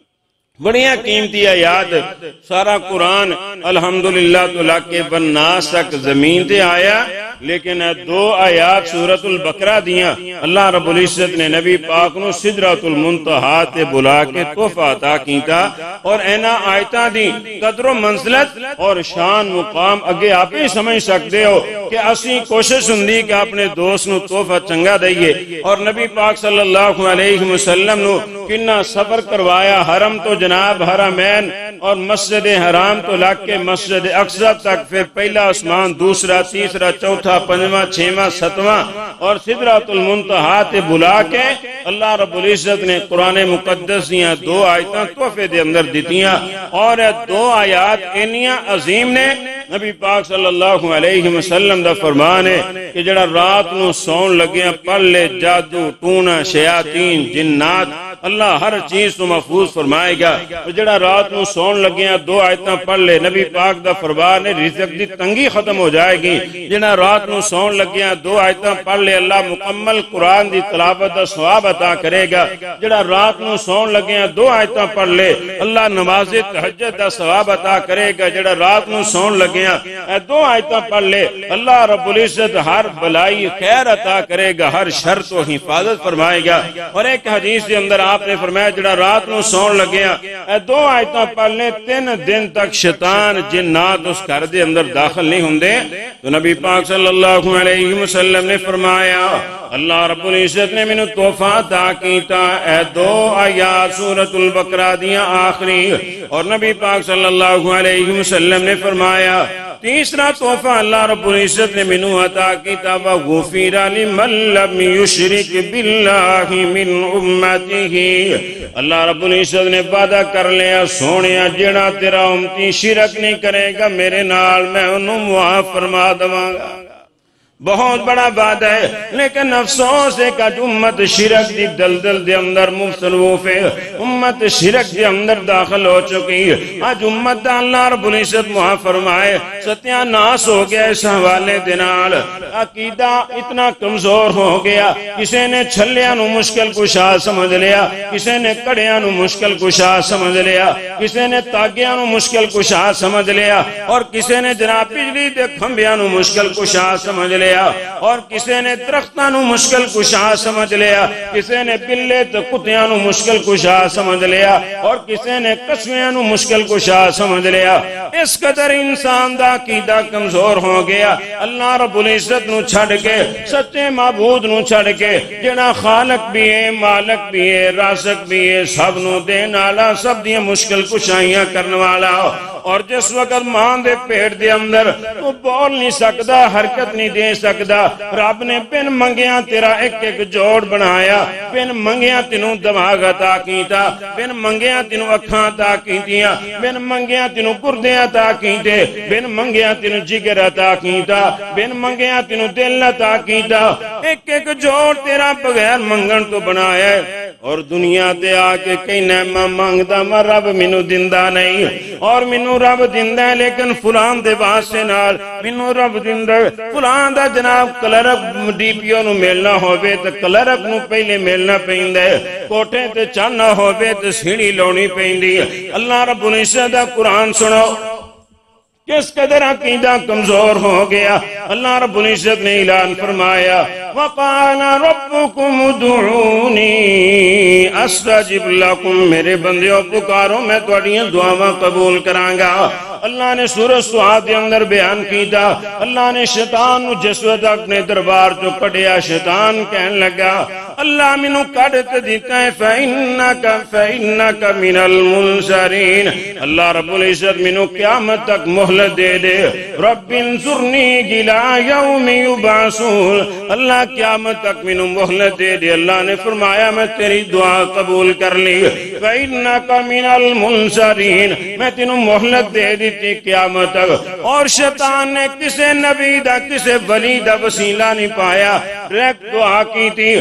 بڑیاں قیمتی آیات۔ سارا قرآن الحمدللہ تو لاکے بناس تک زمین تے آیا، لیکن دو آیات سورۃ البقرہ دیاں اللہ رب العزت نے نبی پاک نو سدرۃ المنتہا تے بلا کے تحفہ عطا کیتا، اور اینا آیتاں دی قدر و منزلت اور شان مقام اگے آپ ہی سمجھ سکتے ہو کہ اسی کوشش ہندی کہ اپنے دوست نو تحفہ چنگا دئیے، اور نبی پاک صلی اللہ علیہ وسلم نو کنہ سفر کروایا، حرم تو جناب حرمین اور مسجد حرام تو لگ کے مسجد اقصی تک، پھر پہلا آسمان، دوسرا، تیسرا، چوتھا، پنجواں، چھواں، ستواں، اور سدرۃ المنتہا تے بلا کے اللہ رب العزت نے قرآن مقدس دیاں دو آیتاں تحفے دے اندر دیتیاں، اور دو آیات انیاں عظیم نے۔ نبی پاک صلی اللہ علیہ وسلم دا فرمان ہے کہ جڑا رات نو سون لگیاں پڑھ لے، جادو ٹونا شیاطین جنات اللہ ہر چیز تو محفوظ فرمائے گا۔ جڑا رات نو سون لگیاں دو آیتاں پڑھ لے، نبی پاک دا فرمان ہے رزق دی تنگی ختم ہو جائے گی۔ جڑا رات نو سون لگیاں دو آیتاں پڑھ لے، اللہ مکمل قرآن دی تلاوت دا ثواب عطا کرے گا۔ جڑا رات نو سون لگیاں دو آیتاں پڑھ لے، اللہ نماز تہجد دا ثواب عطا کرے گا۔ جڑا رات نو سون لگیاں دو آیتاں پڑھ لے، اللہ رب العزت ہر بلائی خیر عطا کرے گا، ہر شر تو حفاظت فرمائے گا۔ اور ایک حدیث کے اندر آپ نے فرمایا جڑا رات نو سون لگیا دو آیتاں پڑھ لے، تین دن تک شیطان جنات اس گھر دے اندر داخل نہیں ہوندے۔ تو نبی پاک صلی اللہ علیہ وسلم نے فرمایا اللہ رب العزت نے مینوں تحفہ عطا کیتا اے دو آیات سورۃ البقرہ دیاں آخری، اور نبی پاک صلی اللہ علیہ وسلم نے فرمایا تیسرا تحفہ اللہ رب العزت نے مینوں عطا کیتا وغفر لمن لم یشرک باللہ من امتہ، اللہ رب العزت نے وعدہ کر لیا سونیا جڑا تیرا امتی شرک نہیں کرے گا میرے نال میں انہوں معاف فرما دواں گا۔ بہت بڑا وعدہ ہے، لیکن افسوس ہے کہ امت شرک دی دلدل دے اندر مبتلا ہے، امت شرک دے اندر داخل ہو چکی ہے۔ آج امت دا اللہ رب العزت معاف فرمائے ستیہ ناس ہو گیا اس حوالے دے نال، عقیدہ اتنا کمزور ہو گیا، کسی نے چھلیاں نو مشکل کشا سمجھ لیا، کسی نے کڑیاں نو مشکل کشا سمجھ لیا، کسی نے تاگیاں نو مشکل کشا سمجھ لیا، اور کسی نے جناب بجلی دے کھمبیاں نو مشکل کشا سمجھ لیا، اور کسی نے درختاں نو مشکل کشا سمجھ لیا، کسی نے بلے تے کتیاں نو مشکل کشا سمجھ لیا، اور کسی نے کسویاں نو مشکل کشا سمجھ لیا۔ اس قدر انسان دا عقیدہ کمزور ہو گیا، اللہ رب العزت نو چھڑ کے، سچے معبود نو چھڑ کے، جنا خالق بھی ہے، مالک بھی ہے، رازق بھی ہے، سب نو دین والا، سب دی مشکل کشائیاں کرنے والا، اور جس وقت ماں دے پیٹ دے اندر تو بول نہیں سکتا، حرکت نہیں دے سکتا، رب نے بن منگیاں تیرا ایک ایک جوڑ بنایا، بن منگیاں تینوں دماغ عطا کیتا، بن منگیاں تینوں اکھاں عطا کیتیاں، بن منگیاں تینوں گردے عطا کیتے، بن منگیاں تینوں جگر عطا کیتا، بن منگیاں تینوں دل عطا کیتا، ایک ایک جوڑ تیرا بغیر منگن تو بنایا ہے، اور دنیا تے آ کے کئی نعمہ مانگدا میں رب مینوں دیندا نہیں، اور مینوں رب دیندا ہے لیکن فلان دے واسطے نال، مینوں رب دیندا ہے فلان دا جناب کلرک ڈی پی او نو ملنا ہووے تے کلرک نو پہلے ملنا پیندا ہے، کوٹھے تے چڑھنا ہووے تے سیڑھی لاونی پیندی ہے۔ اللہ رب العزت دا قرآن سنو کس قدر عقیدہ کمزور ہو گیا۔ اللہ رب العزت نے اعلان فرمایا وَقَالَ رَبُّكُمُ ادْعُونِي أَسْتَجِبْ لَكُمْ، میرے بندیوں پکارو میں تہاڈیاں دعاواں قبول کراں گا۔ اللہ نے سورہ سعاد کے اندر بیان کیتا، اللہ نے شیطان نو جس وقت اپنے دربار جو کڑیا، شیطان کہنے لگا اللہ مینوں کڈ تے دیتا ہے فَإِنَّكَ فَإِنَّكَ مِنَ الْمُنْظَرِينَ، اللہ رب العزت مینوں قیامت تک مہلت دے دے، رب انظرنی إِلَىٰ يَوْمِ يُبْعَثُونَ، اللہ قیامت تک مینوں مہلت دے دے۔ اللہ نے فرمایا میں تیری دعا قبول کر لی، فَإِنَّكَ مِنَ الْمُنْظَرِينَ، میں تینوں مہلت دے دی تھی قیامت تک۔ اور شیطان نے کسے نبی دا کسے ولی دا وسیلہ نہیں پایا، ریک دعا کی تھی اگر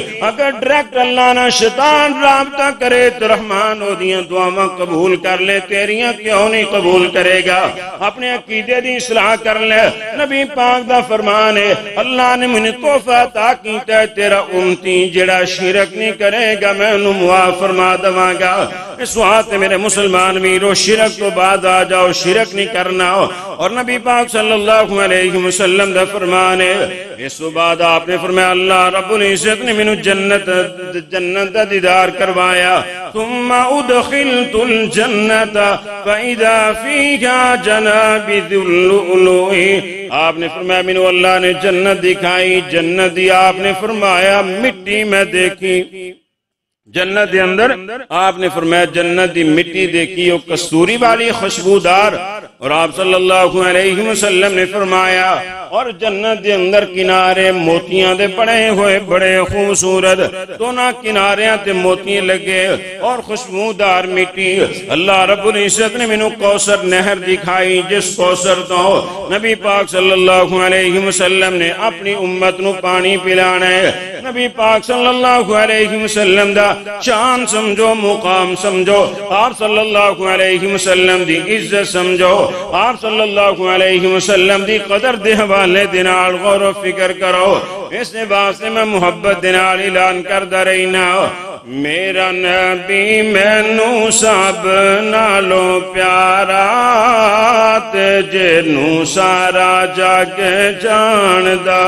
اگر ڈائریکٹ اللہ نہ شیطان رابطہ کرے تو رحمان او دیاں دعاواں قبول کر لے، تیریاں کیوں نہیں قبول کرے گا؟ اپنے عقیدے دی اصلاح کر لے۔ نبی پاک دا فرمان ہے اللہ نے مجھے تحفہ عطا کیتا ہے، تیرا امتی جڑا شرک نہیں کرے گا میں انہوں معاف فرما دواں گا۔ اس وقت میرے مسلمان ویرو شرک تو بعد آ جاؤ، شرک نہیں کرنا ہو۔ اور نبی پاک صلی اللہ علیہ وسلم دا فرمان ہے اس تو بعد آپ نے فرمایا اللہ رب العزت نے منو جنت جنت دا دیدار کروایا، ثم ادخلت الجنت فاذا فيها جنابذ اللؤلؤ۔ آپ نے فرمایا منو اللہ نے جنت دکھائی، جنت دی آپ نے فرمایا مٹی میں دیکھی، جنت دے اندر آپ نے فرمایا جنت دی مٹی دیکھی وہ کستوری والی خوشبودار، اور آپ صلی اللہ علیہ وسلم نے فرمایا اور جنت دے اندر کنارے موتیاں دے بڑے ہوئے بڑے خوبصورت، دونوں کناریاں تے موتیاں لگے اور خوشبودار مٹی۔ اللہ رب العزت نے مینوں کوثر نہر دکھائی، جس کوثر تو نبی پاک صلی اللہ علیہ وسلم نے اپنی امت نو پانی پلانا ہے۔ نبی پاک صلی اللہ علیہ وسلم دا شان سمجھو، مقام سمجھو، آپ صلی اللہ علیہ وسلم دی عزت سمجھو، آپ صلی اللہ علیہ وسلم دی قدر دے حوالے دنال غور و فکر کرو۔ اس نے واسطے میں محبت دنال اعلان کردہ رہنا، میرا نبی مینوں سب نالوں پیارا، جنوں سارا جگ جاندا،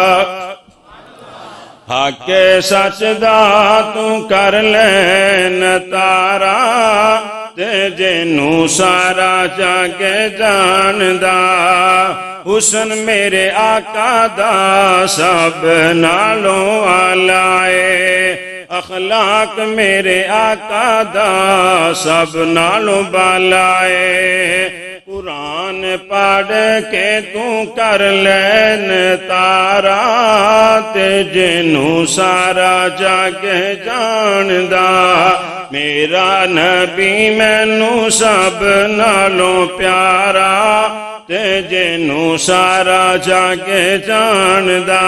حق سچ دا تو کر لین تارا، تے جنوں سارا جگ جاندا، حسن میرے آقا دا سب نالوں آلائے، اخلاق میرے آقا دا سب نالوں بالائے، قرآن پڑھ کے تو کر لین تارا، تے جنوں سارا جگ جاندا، میرا نبی مینوں سب نالوں پیارا، تے جنوں سارا جگ جاندا،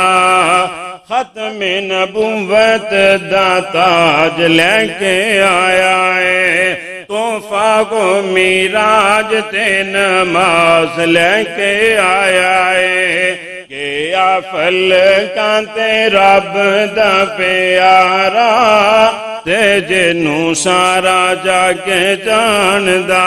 ختم نبوت دا تاج لے کے آیا ہے، تحفہ کو میراج تے نماز لے کے آیا ہے، کہ آفل کانتے رب دا پیارا، تے جنوں سارا جگ جاندا،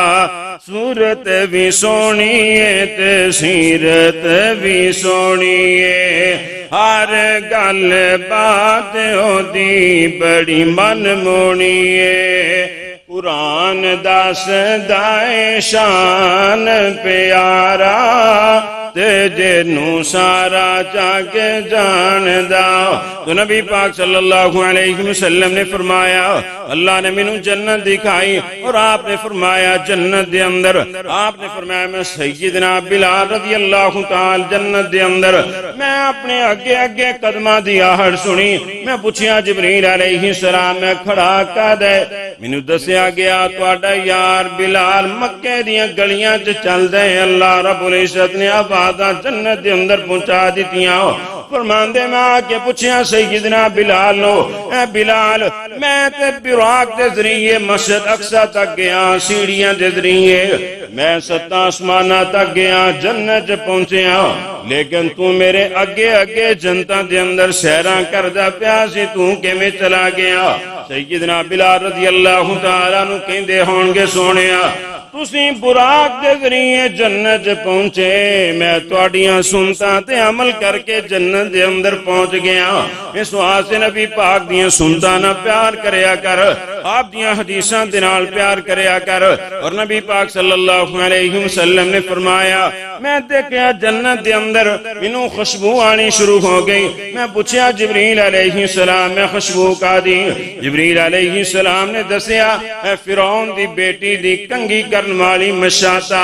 صورت بھی سونی ہے تے سیرت بھی سونی ہے، ہر گل بات ہو دی بڑی من مونی ہے، قرآن دس دائے شان پیارا، تے جنوں سارا جگ جاندا۔ تو نبی پاک صلی اللہ علیہ وسلم نے فرمایا اللہ نے مینوں جنت دکھائی، اور آپ نے فرمایا جنت دے اندر آپ نے فرمایا میں سیدنا بلال رضی اللہ تعالی جنت دے اندر میں اپنے اگے اگے قدمہ دی آہٹ سنی، میں پوچھیا جبریل علیہ السلام میں کھڑا کر دے، مینوں دسیا گیا تہاڈا یار بلال مکے دیاں گلیاں چ چل دے، اللہ رب العزت نے آوازاں جنت دے اندر پہنچا دتیاں۔ فرماندے میں آکے پوچھیا سیدنا بلال نو، اے بلال میں تے براق دے ذریعے مسجد اقصی تک گیا، سیڑھیاں دے ذریعے میں ستاں آسمانہ تک گیا، جنت پہنچیا، لیکن تو میرے اگے اگے جنتاں دے اندر سیراں کردہ پیاسی تو کے میں چلا گیا۔ سیدنا بلال رضی اللہ تعالیٰ نو کہندے ہونگے سونیا تُسی براق دے ذریعے جنت پہنچے، میں تواڈیاں سنتاں تے عمل کر کے جنت دے اندر پہنچ گیا۔ اس واسطے نبی پاک دیاں سنتاں نہ پیار کریا کر، آپ دیاں حدیثاں دے نال پیار کریا کر۔ اور نبی پاک صلی اللہ علیہ وسلم نے فرمایا میں دیکھیا جنت دے اندر مینوں خوشبو آنی شروع ہو گئی، میں پوچھیا جبریل علیہ السلام میں خوشبو کا دی، جبریل علیہ السلام نے دسیا اے فرعون دی بیٹی دی کنگھی کرن والی مشاتا،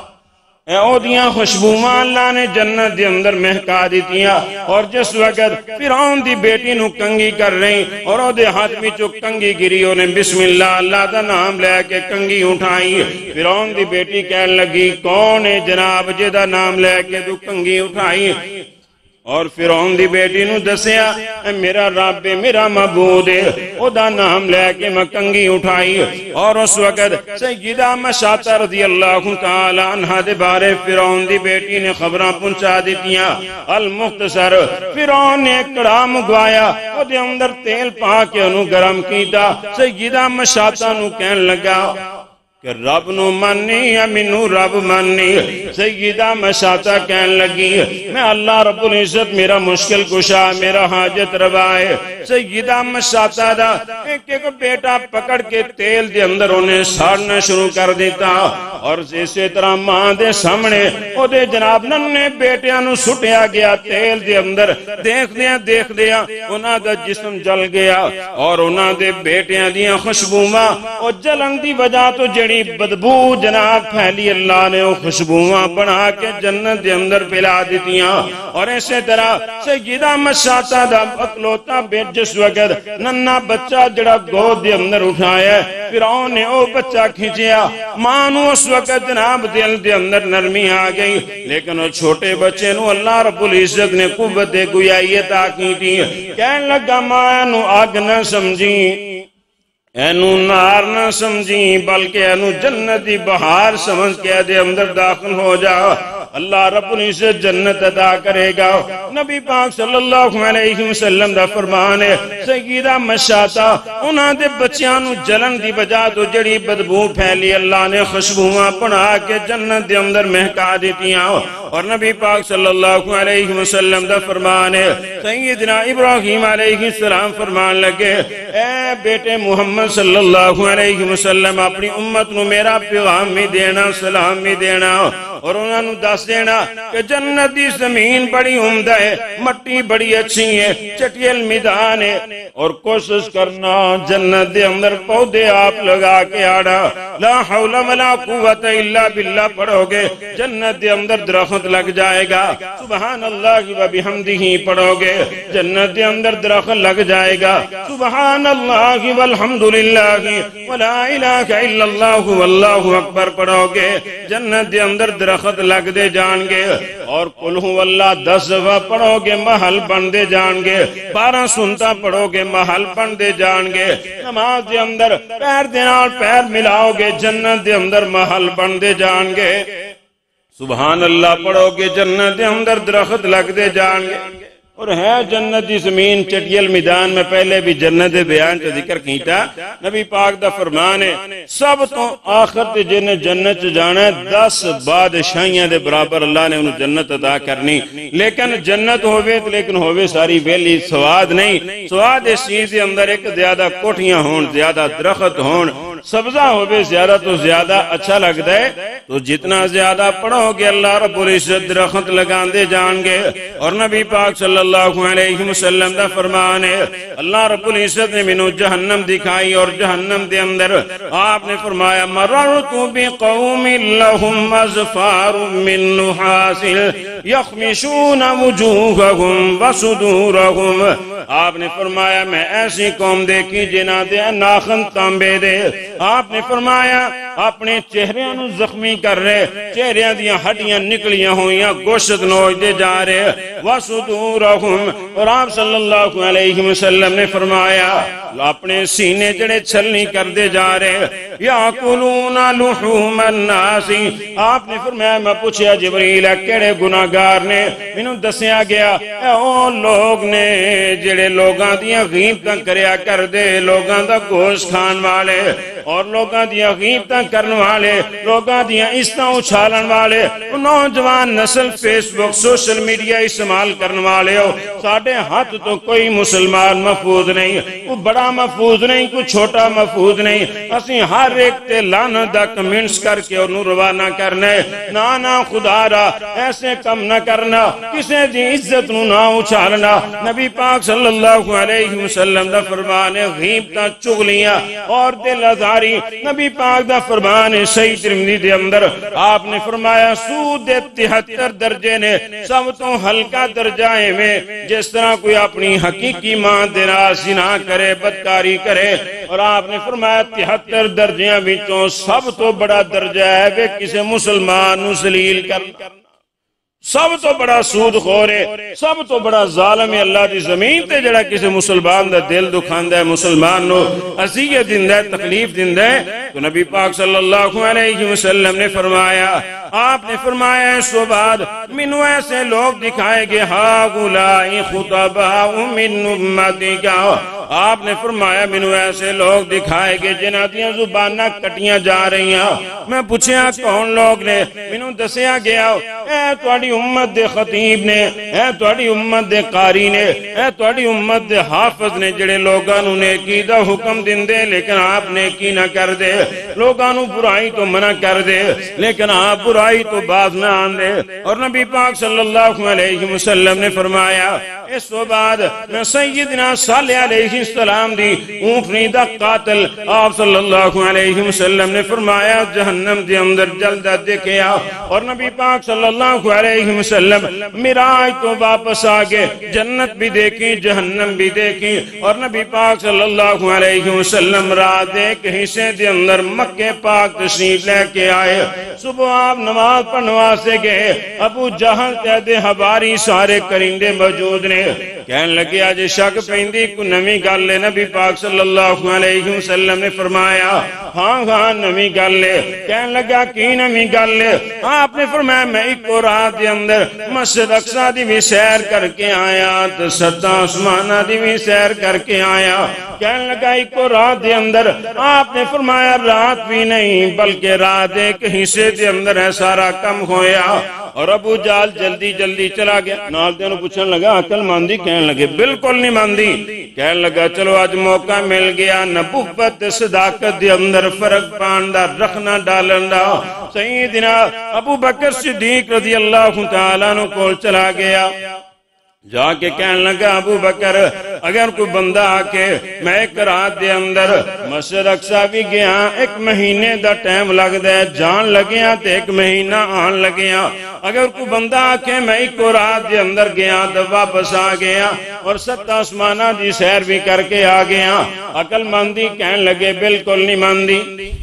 اے او دیاں خوشبوواں اللہ نے جنت دے اندر مہکا دیتیاں، اور جس وقت فرعون دی بیٹی نو کنگھی کر رہی اور او دے ہاتھ وچوں کنگھی گری، انہیں بسم اللہ اللہ دا نام لے کے کنگھی اٹھائی۔ فرعون دی بیٹی کہنے لگی کون ہے جناب جے دا نام لے کے تو کنگھی اٹھائی؟ اور فرعون دی بیٹی نو دسیا اے میرا رب ہے میرا معبود ہے او دا نام لے کے میں کنگھی اٹھائی اور اس وقت سیدہ مشاطہ رضی اللہ تعالی عنہ دے بارے فرعون دی بیٹی نے خبراں پہنچا دیتیاں المختصر فرعون نے کڑا مگوایا او دے اندر تیل پا کے انہوں گرم کیتا سیدہ مشاطہ نو کہن لگا کہ رب نو مننی یا منو رب مننی سیدہ مشاطہ کہن لگی میں اللہ رب العزت میرا مشکل کشا میرا حاجت روائے سیدہ مشاطہ دا ایک ایک بیٹا پکڑ کے تیل دے اندر انہیں ساڑنا شروع کر دیتا اور اسی طرح ماں دے سامنے او دے جناب ننے بیٹیاں نو سٹیا گیا تیل دے اندر دیکھ دیا دیکھ دیا انہاں دا جسم جل گیا اور انہاں دے بیٹیاں دیاں خوشبوواں اور جلن دی وجہ تو جڑی بدبو جناب پھیلی اللہ نے وہ خوشبوواں بنا کے جنت دے اندر پلا دیتیاں اور اسی طرح سیدہ مشاطہ دا اکلوتا بیٹ جس وقت ننا بچہ جڑا گود دے اندر اٹھایا فرعون نے وہ بچہ کھینچیا ماں نو اس وقت جناب دل دے اندر نرمی آ گئی لیکن وہ چھوٹے بچے نو اللہ رب العزت نے قوت گویائی عطا کی تھی کہنے لگا ماں نو آگ نہ سمجھی اینو نار نہ سمجھی بلکہ اینو جنتی بہار سمجھ کے دے اندر داخل ہو جا اللہ رب العزت جنت عطا کرے گا نبی پاک صلی اللہ علیہ وسلم دا فرمان ہے سیدہ مشاطہ انہاں دے بچیاں نو جلن دی وجہ تو جڑی بدبو پھیلی اللہ نے خوشبوواں بنا کے جنت دے اندر مہکا دیتیاں اور نبی پاک صلی اللہ علیہ وسلم دا فرمان ہے سیدنا ابراہیم علیہ السلام فرمان لگے اے بیٹے محمد صلی اللہ علیہ وسلم اپنی امت نو میرا پیغام بھی دینا سلام بھی دینا اور انہوں نے دس دینا کہ جنت دی زمین بڑی عمدہ ہے مٹی بڑی اچھی ہے چٹیل میدان ہے اور کوشش کرنا جنت دے اندر پودے آپ لگا کے آڑا لا حول ولا قوت الا باللہ پڑھو گے جنت دے اندر درخت لگ جائے گا سبحان اللہ و بحمدہ پڑھو گے جنت دے اندر درخت لگ جائے گا سبحان اللہ والحمدللہ ولا الہ الا اللہ واللہ اکبر پڑھو گے جنت دے اندر درخت لگ دے جان گے اور قل ہو اللہ دس دفعہ پڑھو گے محل بن دے جان گے بارہ سنتا پڑھو گے محل بن دے جان گے نماز دے اندر پیر دینال پیر ملاؤ گے جنت دے اندر محل بن دے جان گے سبحان اللہ پڑھو گے جنت دے اندر درخت لگ دے جان گے اور ہے جنت دی زمین چٹیل میدان میں پہلے بھی جنت بیان کا ذکر کیتا نبی پاک دا فرمان ہے سب تو آخر تے جنہیں جنت جانا ہے دس بادشاہیاں دے برابر اللہ نے انہوں جنت عطا کرنی لیکن جنت ہوئے لیکن ہوئے ساری ویلی سواد نہیں سواد اس چیز دے اندر ایک زیادہ کوٹھیاں ہون زیادہ درخت ہون سبزہ ہوئے زیادہ تو زیادہ اچھا لگ دے تو جتنا زیادہ پڑھو گے اللہ رب العزت درخت لگان دے جان گے اور نبی پاک صلی اللہ علیہ وسلم دا فرمان ہے اللہ رب العزت نے منو جہنم دکھائی اور جہنم دے اندر آپ نے فرمایا مررتو بقوم لهم ازفار من نحاس یخمشون وجوہهم وصدورهم آپ نے فرمایا میں ایسی قوم دیکھی جنہ دے ناخن تانبے دے آپ نے فرمایا اپنے چہریاں نو زخمی کر رہے چہریاں دیاں ہڈیاں نکلیاں ہوئیاں گوشت نوچ دے جا رہے وَصُدُورَهُمْ اور آپ صلی اللہ علیہ وسلم نے فرمایا اپنے سینے جڑے چھلنی کر دے جا رہے یَأْكُلُونَ لُحُومَ النَّاسِ آپ نے فرمایا میں پوچھیا جبریل ہے کیڑے گناہگار نے انہوں دسیا گیا اے او لوگ نے جڑے لوگاں دیاں غیبتاں کریا کر دے لوگاں دا گوشت کھان والے اور لوگاں دیاں غیبتاں کرن والے لوگاں دیاں عزتاں اچھالن والے نوجوان نسل فیس بک سوشل میڈیا استعمال کرن والے ہو ساڑھے ہاتھ تو کوئی مسلمان محفوظ نہیں کوئی بڑا محفوظ نہیں کوئی چھوٹا محفوظ نہیں اسی ہر ایک تے لانا دا کمنٹس کر کے انہوں روانہ کرنے نانا خدا را ایسے کم نہ کرنا کسے دی عزت نو نہ اچھالنا نبی پاک صلی اللہ علیہ وسلم دا فرمانے غیبتاں چغلیاں اور دل ازاری نبی پاک دا فرمانے صحیح ترمذی دے اندر آپ نے فرمایا سود تہتر درجے نے سب تو ہلکا درجائے میں جس طرح کوئی اپنی حقیقی ماں دینا زنا کرے بدکاری کرے اور آپ نے فرمایا تہتر درجیاں بچوں سب تو بڑا درجہ ہے کہ کسی مسلمان نو ذلیل کرنا سب تو بڑا سود خور ہے، سب تو بڑا ظالم ہے اللہ دی زمین تے جڑا کسی مسلمان دا دل دکھاندا ہے، مسلمان نو اذیت دیندا ہے، تکلیف دیندا ہے۔ تو نبی پاک صلی اللہ علیہ وسلم نے فرمایا، آپ نے فرمایا اس کے بعد منو ایسے لوگ دکھائے گے ہاؤلائی خطباء من امتک، آپ نے فرمایا منو ایسے لوگ دکھائے گے جنہاں دیاں زباناں کٹیاں جا رہی ہیں۔ میں پوچھیا کون لوگ نے؟ منو دسیا گیا اے تواڈی امت دے خطیب نے، اے تواڈی امت دے قاری نے، اے تواڈی امت دے حافظ نے جڑے لوگاں نوں نیکی دا حکم دیندے لیکن آپ نیکی نہ کر دے، لوگاں نوں برائی تو منع کر دے لیکن آپ برائی تو باز نہ آندے۔ اور نبی پاک صلی اللہ علیہ وسلم نے فرمایا اس تو بعد میں سیدنا صالح علیہ السلام دی اونٹنی دا قاتل آپ صلی اللہ علیہ وسلم نے فرمایا جہنم دے اندر جلدہ دیکھیا۔ اور نبی پاک صلی اللہ علیہ وسلم میراج تو واپس آگے جنت بھی دیکھی جہنم بھی دیکھی، اور نبی پاک صلی اللہ علیہ وسلم رات ایک حصے دے اندر مکہ پاک تشریف لے کے آئے۔ صبح آپ نماز پڑھنے سے گئے، ابو جہل تیدے حباری سارے کرندے موجود نے، کہنے لگے آج شک پیندی کو نمی گل لے۔ نبی پاک صلی اللہ علیہ وسلم نے فرمایا ہاں ہاں نمی گل لے۔ کہنے لگا کی نمی گل لے؟ آپ نے فرمایا میں ایک کو رات دے اندر مسجد اقصی دی بھی سیر کر کے آیا تو ستاں آسمانہ دی بھی سیر کر کے آیا۔ کہنے لگا ایک کو رات دے اندر، آپ نے فرمایا رات بھی نہیں بلکہ رات ایک حصے دے اندر ہے سارا کم ہویا۔ اور ابو جال جلدی جلدی چلا گیا، نال دے انہوں پوچھنے لگا عقل ماندی؟ کہنے لگے بالکل نہیں ماندی۔ کہنے لگا چلو آج موقع مل گیا نبوت صداقت دے اندر فرق پاندہ رکھنا ڈالندہ۔ سیدنا ابو بکر صدیق رضی اللہ تعالیٰ عنہ کو چلا گیا، جا کے کہنے لگا ابو بکر اگر کوئی بندہ آکے میں ایک رات دے اندر مسجد اقصی بھی گیا ایک مہینے دا ٹائم لگ دے جان لگیا تے ایک مہینہ آن لگیا، اگر کوئی بندہ آکے میں ایک رات دے اندر گیا تو واپس آ گیا اور ست آسمانہ دی سیر بھی کر کے آ گیا، عقل مندی؟ کہنے لگے بالکل نہیں مندی۔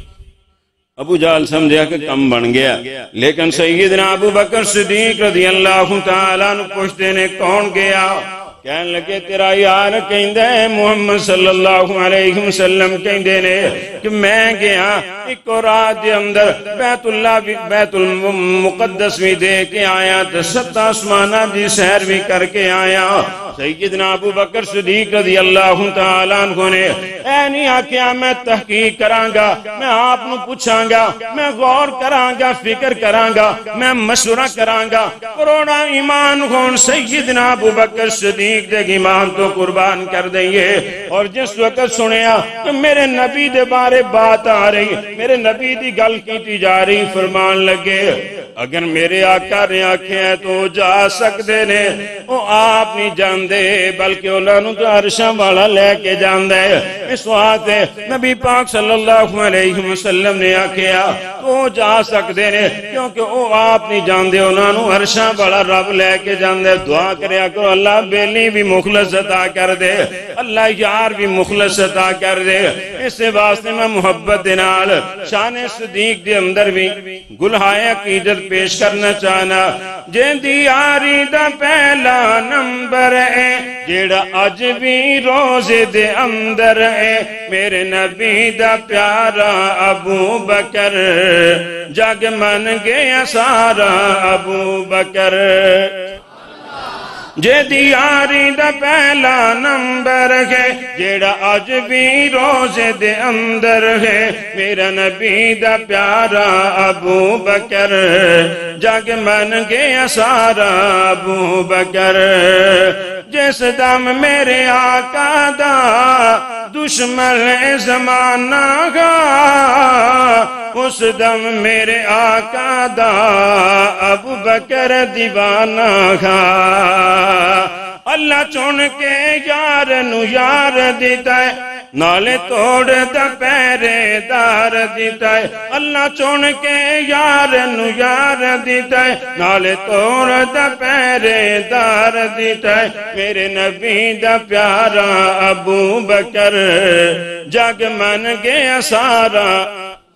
ابو جہل سمجھا کہ کم بن گیا، لیکن سیدنا ابو بکر صدیق رضی اللہ تعالیٰ عنہ پوچھتے نے کون گیا؟ کہنے لگے تیرا یار کہندے محمد صلی اللہ علیہ وسلم کہندے نے کہ میں گیا ایک رات دے اندر بیت اللہ بیت المقدس بھی دے کے آیا تو ست آسمانہ دی سیر بھی کر کے آیا۔ سیدنا ابو بکر صدیق رضی اللہ تعالیٰ عنہ نے اے نہیں آکیا میں تحقیق کرانگا، میں آپ نو پوچھانگا، میں غور کرانگا، فکر کرانگا، میں مشورہ کرانگا۔ کروڑا ایمان ہون سیدنا ابو بکر صدیق دے ایمان تو قربان کر دئیے۔ اور جس وقت سنیا کہ میرے نبی دے بارے بات آ رہی، میرے نبی دی گل کی جا رہی، فرمان لگے اگر میرے آقا نے آنکھیں ہیں تو جا سکتے نے، وہ آپ نہیں جاندے بلکہ انہوں نے تو عرشاں والا لے کے جاندے۔ اس وقت نبی پاک صلی اللہ علیہ وسلم نے آکھیا تو جا سکتے نے کیونکہ وہ آپ نہیں جاندے، انہوں نے عرشاں والا رب لے کے جاندے۔ دعا کریا کرو اللہ بیلی بھی مخلص عطا کر دے، اللہ یار بھی مخلص عطا کر دے۔ اس واسطے میں محبت نال شان صدیق دے اندر بھی گلہائے عقیدت پیش کرنا چاہنا۔ جیندی یاری دا پہلا نمبر ہے جیڑا اج بھی روزے دے اندر ہے، میرے نبی دا پیارا ابو بکر جگ من گیا سارا ابو بکر۔ جے دیاری دا پہلا نمبر ہے جیڑا آج بھی روزے دے اندر ہے، میرا نبی دا پیارا ابو بکر جگ من گیا سارا ابو بکر۔ جس دم میرے آقا دا دشمن زمانہ گا، اس دم میرے آقا دا ابو بکر دیوانہ گا۔ اللہ چون کے یار نو یار دیتا ہے، نالے توڑ دا پیرے دار دیتا ہے۔ اللہ چون کے یار نو یار دیتا ہے، نالے توڑ دا پیرے دار دیتا ہے، میرے نبی دا پیارا ابو بکر جگ من گیا سارا۔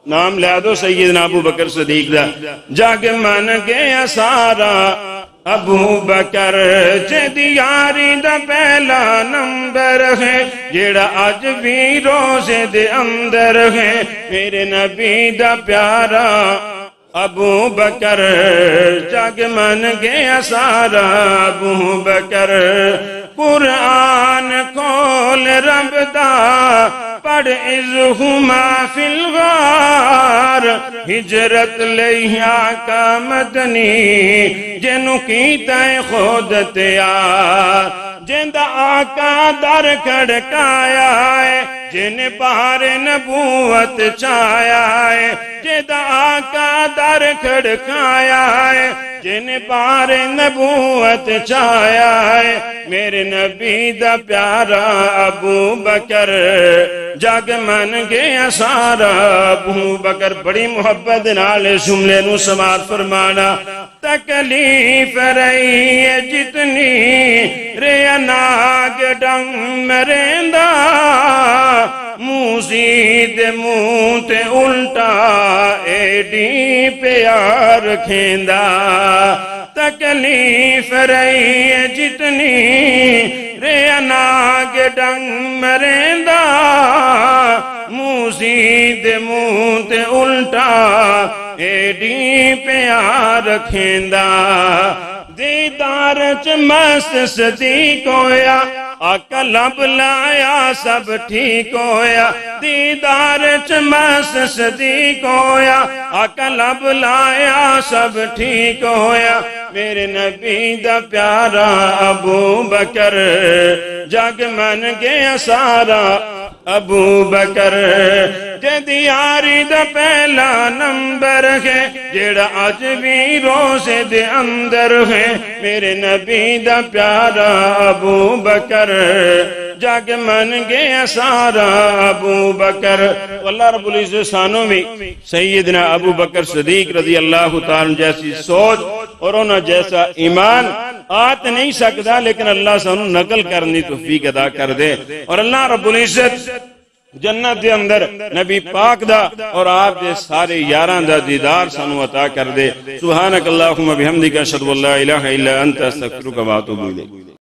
نام لے دو سیدنا ابو بکر صدیق دا جگ من گیا سارا ابو بکر جدی یاری دا پہلا نمبر ہے جیڑا آج بھی روزے دے اندر ہے میرے نبی دا پیارا ابو بکر جگ من گیا سارا ابو بکر قرآن کھول رب دا پڑھ اذہما فی الغار ہجرت لئی آقا مدنی جنو کیتا ہے خود تیار جندہ آقا در کھڑکایا ہے جن پار نبوت چایا ہے جندہ آقا در کھڑکایا ہے جن پار نبوت چایا ہے میرے نبی دا پیارا ابو بکر جگ من گیا سارا ابو بکر بڑی محبت نالے جملے نو سماعت فرمانا تکلیف رہی ہے جتنی ریا ناگ ڈنگ مریندا موزید مونتے الٹا ایڈی پیار کھیندا تکلیف رہی ہے جتنی ریا ناگ ڈنگ مریندا موزید مونتے الٹا ایڈی پیار کھیندا دیدار چ مست صدیق ہویا آقا لب لایا سب ٹھیک ہویا دیدار چ مست صدیق ہویا آقا لب لایا سب ٹھیک ہویا میرے نبی دا پیارا ابو بکر جگ من گیا سارا ابو بکر جدی یاری دا پہلا نمبر ہے جیڑا آج بھی روزے دے اندر ہے میرے نبی دا پیارا ابو بکر جگ من گیا سارا ابو بکر واللہ رب العزت سانوں میں سیدنا ابو بکر صدیق رضی اللہ تعالیٰ جیسی سوچ اور انہوں جیسا ایمان آت نہیں سکتا لیکن اللہ سانوں نقل کرنی توفیق عطا کر دے اور اللہ رب العزت جنت دے اندر نبی پاک دا اور آپ دے سارے یاران دا دیدار سانو عطا کر دے سبحانک اللہم بحمدک اشہد ان لا الہ الا انت استغفرک و اتوب الیک